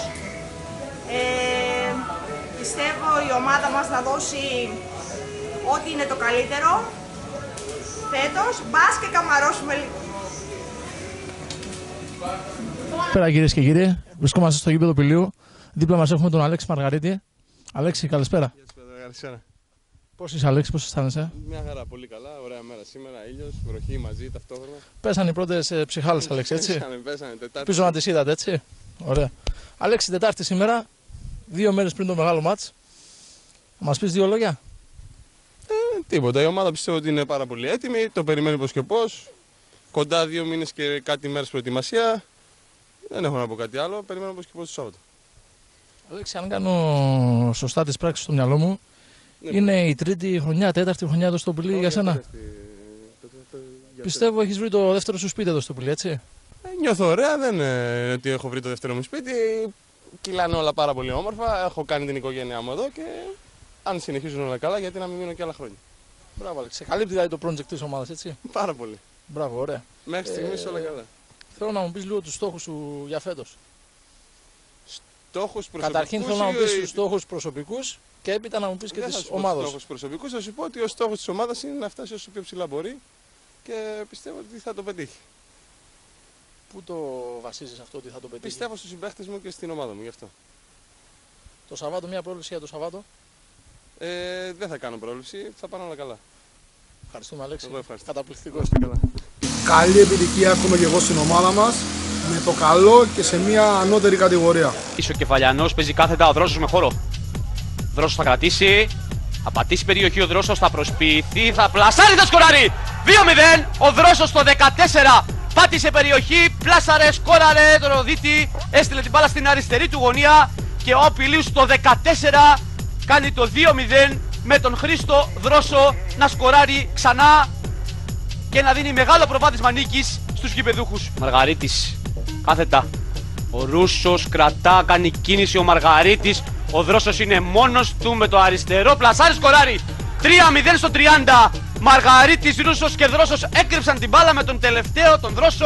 πιστεύω η ομάδα μας θα δώσει ό,τι είναι το καλύτερο φέτος, μπας και καμαρώσουμε λίγο. Καλησπέρα κυρίες και κύριοι, βρισκόμαστε στο γήπεδο Πηλίου. Δίπλα μας έχουμε τον Αλέξη Μαργαρίτη. Αλέξη, καλησπέρα. Καλησπέρα. Πώς είσαι, Αλέξη, πώς αισθάνεσαι? Μια χαρά, πολύ καλά. Ωραία μέρα σήμερα, ήλιος, βροχή μαζί ταυτόχρονα. Πέσανε οι πρώτες ψυχάλες, Αλέξη, έτσι. Πέσανε, Τετάρτη. Ελπίζω να τις είδατε, έτσι. Ωραία. Αλέξη, Τετάρτη σήμερα, 2 μέρες πριν το μεγάλο μάτς. Θα μας πεις 2 λόγια? Τίποτα. Η ομάδα πιστεύω ότι είναι πάρα πολύ έτοιμη. Το περιμένει πώς και πώς. Κοντά 2 μήνες και κάτι μέρες προετοιμασία. Δεν έχω να πω κάτι άλλο. Περιμένω πώς και πώς το Σάββατο. Αλέξη, αν κάνω σωστά τις πράξεις στο μυαλό μου, είναι η 3η χρονιά, 4η χρονιά εδώ στο Πηλί για σένα. Πιστεύω έχεις βρει το δεύτερο σου σπίτι εδώ στο Πηλί, έτσι. Νιώθω ωραία, δεν είναι ότι έχω βρει το δεύτερο μου σπίτι. Κυλάνε όλα πάρα πολύ όμορφα. Έχω κάνει την οικογένειά μου εδώ και αν συνεχίζουν όλα καλά, γιατί να μην μείνω και άλλα χρόνια. Μπράβο, Αλέξη. Καλύπτει δηλαδή το project της ομάδας, έτσι. Πάρα πολύ. Μπράβο, ωραία. Μέχρι στιγμής όλα καλά. Θέλω να μου πεις λίγο τους στόχους σου για φέτος. Στόχους προσωπικούς. Καταρχήν θέλω να μου πεις τους στόχους προσωπικούς και έπειτα να μου πεις και της ομάδας. Στόχους προσωπικούς, θα σου πω ότι ο στόχος της ομάδας είναι να φτάσει όσο πιο ψηλά μπορεί και πιστεύω ότι θα το πετύχει. Πού το βασίζεις αυτό ότι θα το πετύχει? Πιστεύω στους συμπαίχτες μου και στην ομάδα μου γι' αυτό. Το Σαββάτο, μια πρόβλεψη για το Σαββάτο? Δεν θα κάνω πρόβλεψη, θα πάνε όλα καλά. Ευχαριστούμε, Αλέξη. Εγώ ευχαριστώ. Καταπληκτικό. Καλή επιτυχία εύχομαι και εγώ στην ομάδα μας, με το καλό και σε μια ανώτερη κατηγορία. Ο Κεφαλιανός παίζει κάθετα, ο Δρόσος με χώρο. Δρόσος θα κρατήσει, θα πατήσει περιοχή, ο Δρόσος θα προσποιηθεί, θα πλασάρει, θα σκοράρει! 2-0, ο Δρόσος το 14 πάτησε περιοχή, πλάσαρε, σκόραρε τον Ροδίτη, έστειλε την μπάλα στην αριστερή του γωνία και ο Πηλίους το 14 κάνει το 2-0 με τον Χρήστο Δρόσο να σκοράρει ξανά και να δίνει μεγάλο προβάδισμα νίκης στους γηπεδούχους. Μαργαρίτης, κάθετα. Ο Ρούσος κρατά, κάνει κίνηση ο Μαργαρίτης. Ο Δρόσος είναι μόνος του με το αριστερό. Πλασάρι, σκοράρει. 3-0 στο 30. Μαργαρίτης, Ρούσος και Δρόσος έκρυψαν την μπάλα με τον τελευταίο, τον Δρόσο.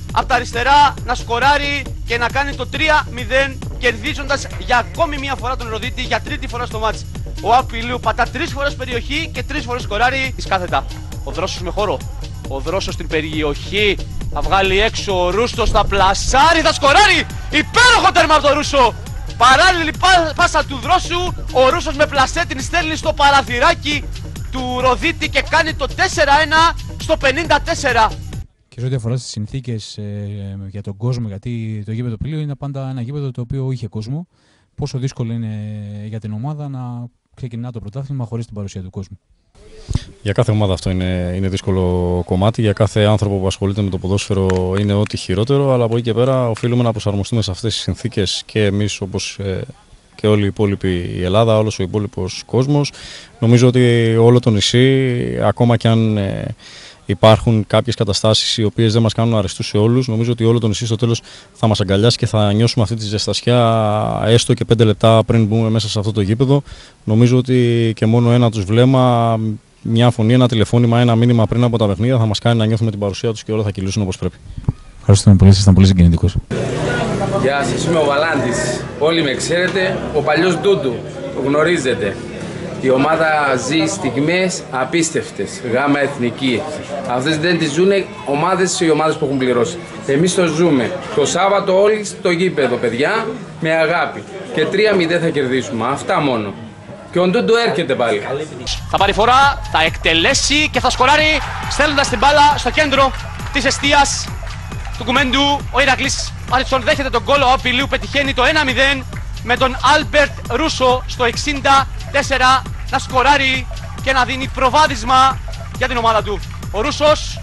από τα αριστερά να σκοράρει και να κάνει το 3-0, κερδίζοντας για ακόμη μια φορά τον Ροδίτη, για τρίτη φορά στο μάτς. Ο ΑΟΠ Πηλίου πατά 3 φορές περιοχή και 3 φορές σκοράρει εις κάθετα. Ο Δρόσος με χώρο. Ο Δρόσος στην περιοχή. Θα βγάλει έξω ο Ρούστος, θα πλασάρει, θα σκοράρει. Υπέροχο τέρμα από τον Ρούσο. Παράλληλη πάσα του Δρόσου. Ο Ρούσος με πλασέ την στέλνει στο παραθυράκι του Ροδίτη και κάνει το 4-1 στο 54. Και σε ό,τι αφορά στις συνθήκες για τον κόσμο, γιατί το γήπεδο Πηλίου είναι πάντα ένα γήπεδο το οποίο είχε κόσμο. Πόσο δύσκολο είναι για την ομάδα να ξεκινά το πρωτάθλημα χωρίς την παρουσία του κόσμου? Για κάθε ομάδα αυτό είναι δύσκολο κομμάτι. Για κάθε άνθρωπο που ασχολείται με το ποδόσφαιρο είναι ό,τι χειρότερο. Αλλά από εκεί και πέρα οφείλουμε να προσαρμοστούμε σε αυτές τις συνθήκες και εμείς, όπως και όλη η υπόλοιπη η Ελλάδα, όλος ο υπόλοιπος κόσμος. Νομίζω ότι όλο το νησί, ακόμα κι αν υπάρχουν κάποιες καταστάσεις οι οποίες δεν μας κάνουν αρεστούς σε όλους, νομίζω ότι όλο το νησί στο τέλος θα μας αγκαλιάσει και θα νιώσουμε αυτή τη ζεστασιά έστω και 5 λεπτά πριν μπούμε μέσα σε αυτό το γήπεδο. Νομίζω ότι και μόνο ένα τους βλέμμα, μια φωνή, ένα τηλεφώνημα, ένα μήνυμα πριν από τα παιχνίδια θα μας κάνει να νιώθουμε την παρουσία τους και όλα θα κυλήσουν όπως πρέπει. Ευχαριστούμε πολύ, ήσασταν πολύ συγκινητικός. Γεια σας, είμαι ο Βαλάντης. Όλοι με ξέρετε, ο παλιός Ντούντου, το γνωρίζετε. Η ομάδα ζει στιγμές απίστευτες, γάμα εθνική. Αυτές δεν τις ζουν οι ομάδες που έχουν πληρώσει. Εμείς το ζούμε. Το Σάββατο όλοι στο γήπεδο, παιδιά, με αγάπη. Και 3-0 θα κερδίσουμε. Αυτά μόνο. Και ο Ντούντου έρχεται πάλι. Θα πάρει φορά, θα εκτελέσει και θα σκοράρει, στέλνοντας την μπάλα στο κέντρο της εστίας του κουμέντου. Ο Ηρακλής Άριτσον δέχεται τον γκολ. Ο ΑΟΠ Πηλίου πετυχαίνει το 1-0 με τον Άλμπερτ Ρούσο στο 64 να σκοράρει και να δίνει προβάδισμα για την ομάδα του. Ο Ρούσος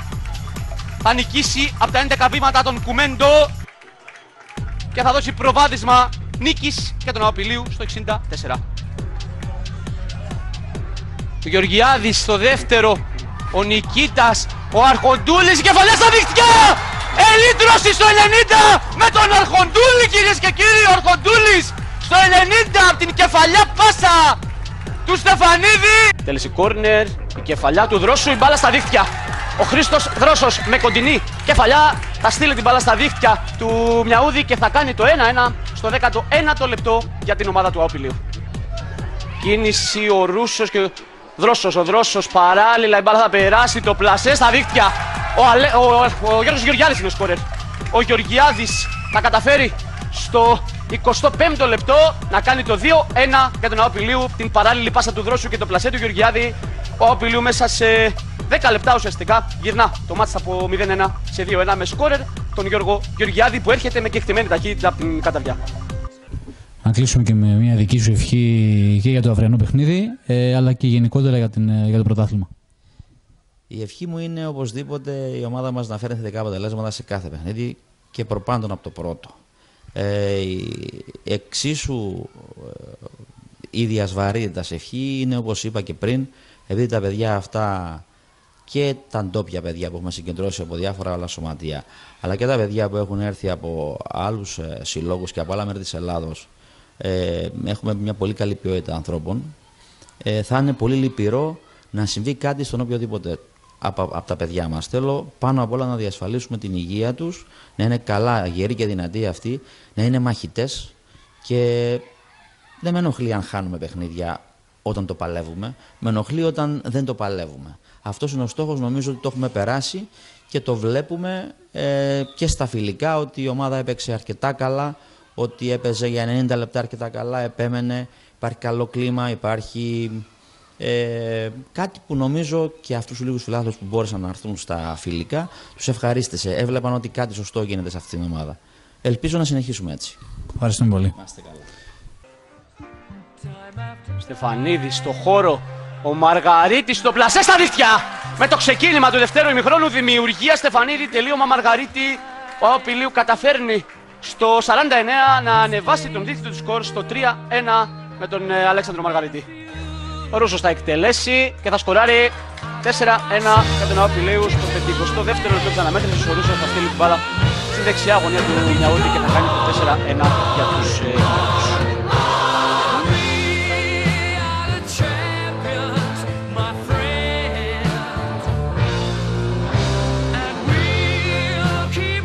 θα νικήσει από τα 11 βήματα τον Κουμέντο και θα δώσει προβάδισμα νίκης για τον ΑΟΠ Πηλίου στο 64. Ο Γεωργιάδης στο δεύτερο, ο Νικήτας, ο Αρχοντούλης, κεφαλιά στα δίχτυα! Ελίτρωση στο 90 με τον Αρχοντούλη, κυρίες και κύριοι. Ο Αρχοντούλης στο 90 από την κεφαλιά πάσα του Στεφανίδη. Τέλεση κόρνερ, η κεφαλιά του Δρόσου, η μπάλα στα δίχτυα. Ο Χρήστος Δρόσος με κοντινή κεφαλιά θα στείλει την μπάλα στα δίχτυα του Μιαούδη και θα κάνει το 1-1 στο 19ο λεπτό για την ομάδα του ΑΟΠ Πηλίου. Κίνηση ο Ρούσος και ο Δρόσος παράλληλα, η μπάλα θα περάσει, το πλασέ στα δίχτυα. Ο Γιώργος Γεωργιάδης είναι ο σκόρερ. Ο Γεωργιάδης θα καταφέρει στο 25ο λεπτό να κάνει το 2-1 για τον ΑΟΠ Πηλίου. Την παράλληλη πάσα του Δρόσου και το πλασέ του Γεωργιάδη. Ο ΑΟΠ Πηλίου μέσα σε 10 λεπτά ουσιαστικά γυρνά το μάτς από 0-1 σε 2-1 με σκόρερ τον Γιώργο Γεωργιάδη που έρχεται με κεκτημένη ταχύτητα από την καταβιά. Να κλείσουμε και με μια δική σου ευχή και για το αυριανό παιχνίδι, αλλά και γενικότερα για το πρωτάθλημα. Η ευχή μου είναι οπωσδήποτε η ομάδα μας να φέρει θετικά αποτελέσματα σε κάθε παιχνίδι και προπάντων από το πρώτο. Εξίσου ίδιας βαρύτητας ευχή είναι, όπως είπα και πριν, επειδή τα παιδιά αυτά και τα ντόπια παιδιά που έχουμε συγκεντρώσει από διάφορα άλλα σωματεία, αλλά και τα παιδιά που έχουν έρθει από άλλους συλλόγους και από άλλα μέρη της Ελλάδος, έχουμε μια πολύ καλή ποιότητα ανθρώπων. Θα είναι πολύ λυπηρό να συμβεί κάτι στον οποιοδήποτε από τα παιδιά μας. Θέλω πάνω απ' όλα να διασφαλίσουμε την υγεία τους, να είναι καλά, γεροί και δυνατοί αυτοί, να είναι μαχητές και δεν με ενοχλεί αν χάνουμε παιχνίδια όταν το παλεύουμε, με ενοχλεί όταν δεν το παλεύουμε. Αυτός είναι ο στόχος, νομίζω ότι το έχουμε περάσει και το βλέπουμε και στα φιλικά, ότι η ομάδα έπαιξε αρκετά καλά, ότι έπαιζε για 90 λεπτά αρκετά καλά, επέμενε, υπάρχει καλό κλίμα, υπάρχει κάτι που νομίζω και αυτούς τους λίγους φιλάθλους που μπόρεσαν να έρθουν στα φιλικά τους ευχαρίστησε, έβλεπαν ότι κάτι σωστό γίνεται σε αυτήν την ομάδα. Ελπίζω να συνεχίσουμε έτσι. Ευχαριστούμε πολύ. Στεφανίδης στο χώρο, ο Μαργαρίτης στο πλασέ στα δίχτυα. Με το ξεκίνημα του δευτέρου ημιχρόνου, δημιουργία Στεφανίδη, τελείωμα Μαργαρίτη. Ο ΑΟΠ Πηλίου καταφέρνει στο 49 να ανεβάσει τον δίκτυο του σκορ στο 3-1 με τον Αλέξανδρο Μαργαρίτη. Ο Ρούσος θα εκτελέσει και θα σκοράρει 4-1 για τον ΑΟΠ Πηλίου στο 52ο λεπτό της αναμέτρησης. Ο Ρούσος θα στείλει την μπάλα στη δεξιά γωνία του Μιαούδη και θα κάνει το 4-1 για τους Ιταλούς. Keep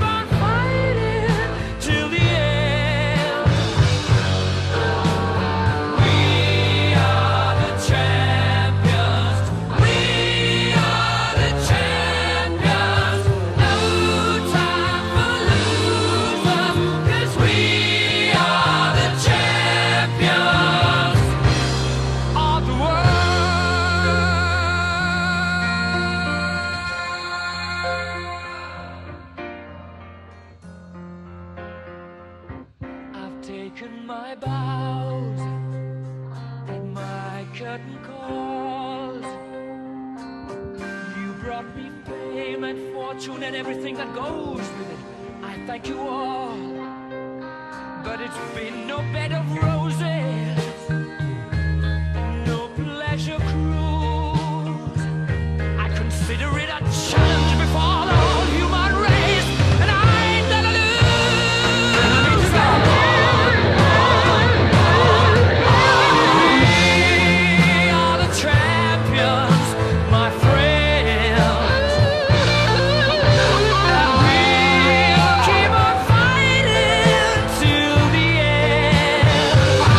taken my bows and my curtain calls. You brought me fame and fortune and everything that goes with it. I thank you all, but it's been no bed of roses, no pleasure cruise. I consider it a challenge before the whole human race, and I ain't gonna lose. We are the champions, my friends. We'll keep on fighting till the end.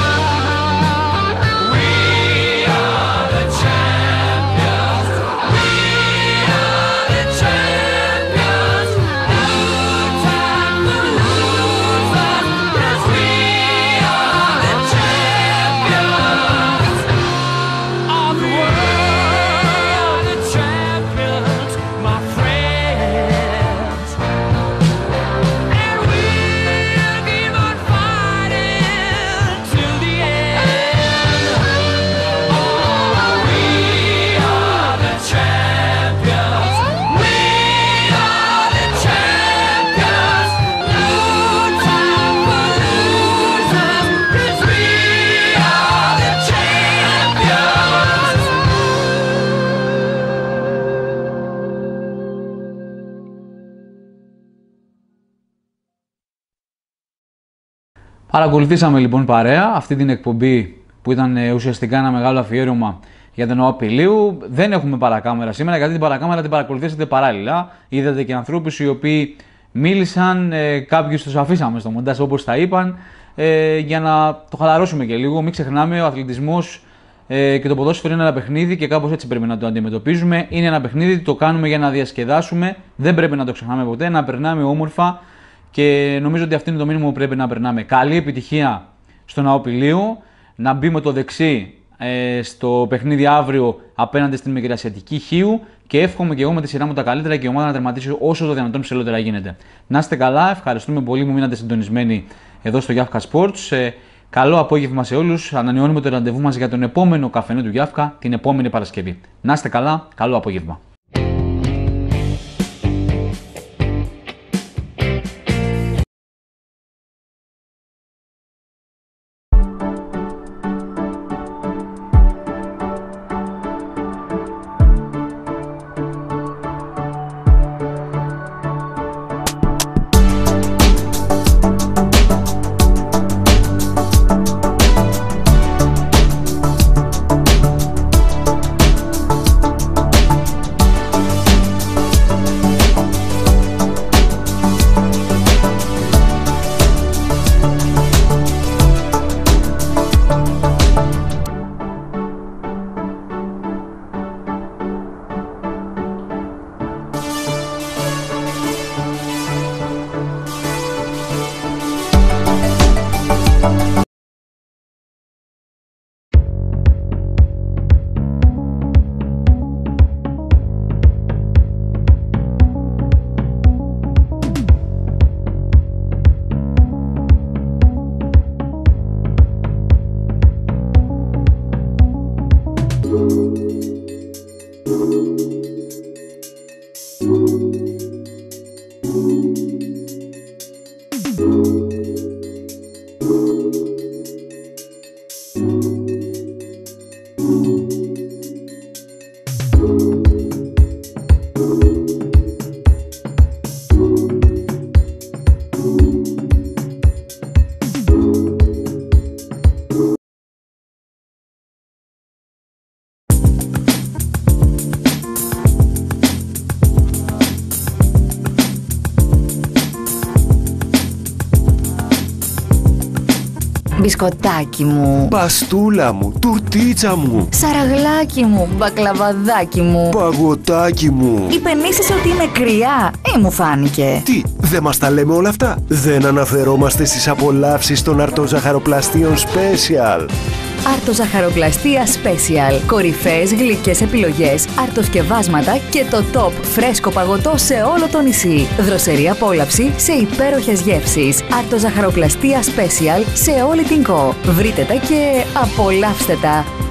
We are the champions. We are the champions. No time for losers, 'cause we are the champions of the world. The champions, my friends. And we'll keep on fighting till the end. Oh, we are the champions. We are the champions. No time for losers, 'cause we are the champions. Παρακολουθήσαμε λοιπόν παρέα αυτή την εκπομπή που ήταν ουσιαστικά ένα μεγάλο αφιέρωμα για τον ΟΑ Πηλίου. Δεν έχουμε παρακάμερα σήμερα, γιατί την παρακάμερα την παρακολουθήσατε παράλληλα. Είδατε και ανθρώπους οι οποίοι μίλησαν, κάποιους τους αφήσαμε στο μοντάζ όπως τα είπαν, για να το χαλαρώσουμε και λίγο. Μην ξεχνάμε, ο αθλητισμός και το ποδόσφαιρο είναι ένα παιχνίδι και κάπως έτσι πρέπει να το αντιμετωπίζουμε. Είναι ένα παιχνίδι, το κάνουμε για να διασκεδάσουμε, δεν πρέπει να το ξεχνάμε ποτέ, να περνάμε όμορφα και νομίζω ότι αυτό είναι το μήνυμα που πρέπει να περνάμε. Καλή επιτυχία στον ΑΟ Πηλίου, να μπει με το δεξί στο παιχνίδι αύριο απέναντι στην Μικρασιατική Χίου και εύχομαι και εγώ με τη σειρά μου τα καλύτερα και η ομάδα να τερματίσει όσο το δυνατόν ψηλότερα γίνεται. Να είστε καλά, ευχαριστούμε πολύ που μείνατε συντονισμένοι εδώ στο Γιάφκα Sports. Καλό απόγευμα σε όλους. Ανανεώνουμε το ραντεβού μας για τον επόμενο καφενέ του Γιάφκα την επόμενη Παρασκευή. Να είστε καλά, καλό απόγευμα. Μπισκοτάκι μου, παστούλα μου, τουρτίτσα μου, σαραγλάκι μου, μπακλαβαδάκι μου, παγωτάκι μου. Υπενήσεσαι ότι είμαι κρυά, μου φάνηκε. Τι, δεν μας τα λέμε όλα αυτά? Δεν αναφερόμαστε στις απολαύσεις των αρτοζαχαροπλαστείων Special. Αρτοζαχαροπλαστεία Special. Κορυφαίες γλυκές επιλογές, αρτοσκευάσματα και το top φρέσκο παγωτό σε όλο το νησί. Δροσερή απόλαυση σε υπέροχες γεύσεις. Αρτοζαχαροπλαστεία Special σε όλη την ΚΟ. Βρείτε τα και απολαύστε τα.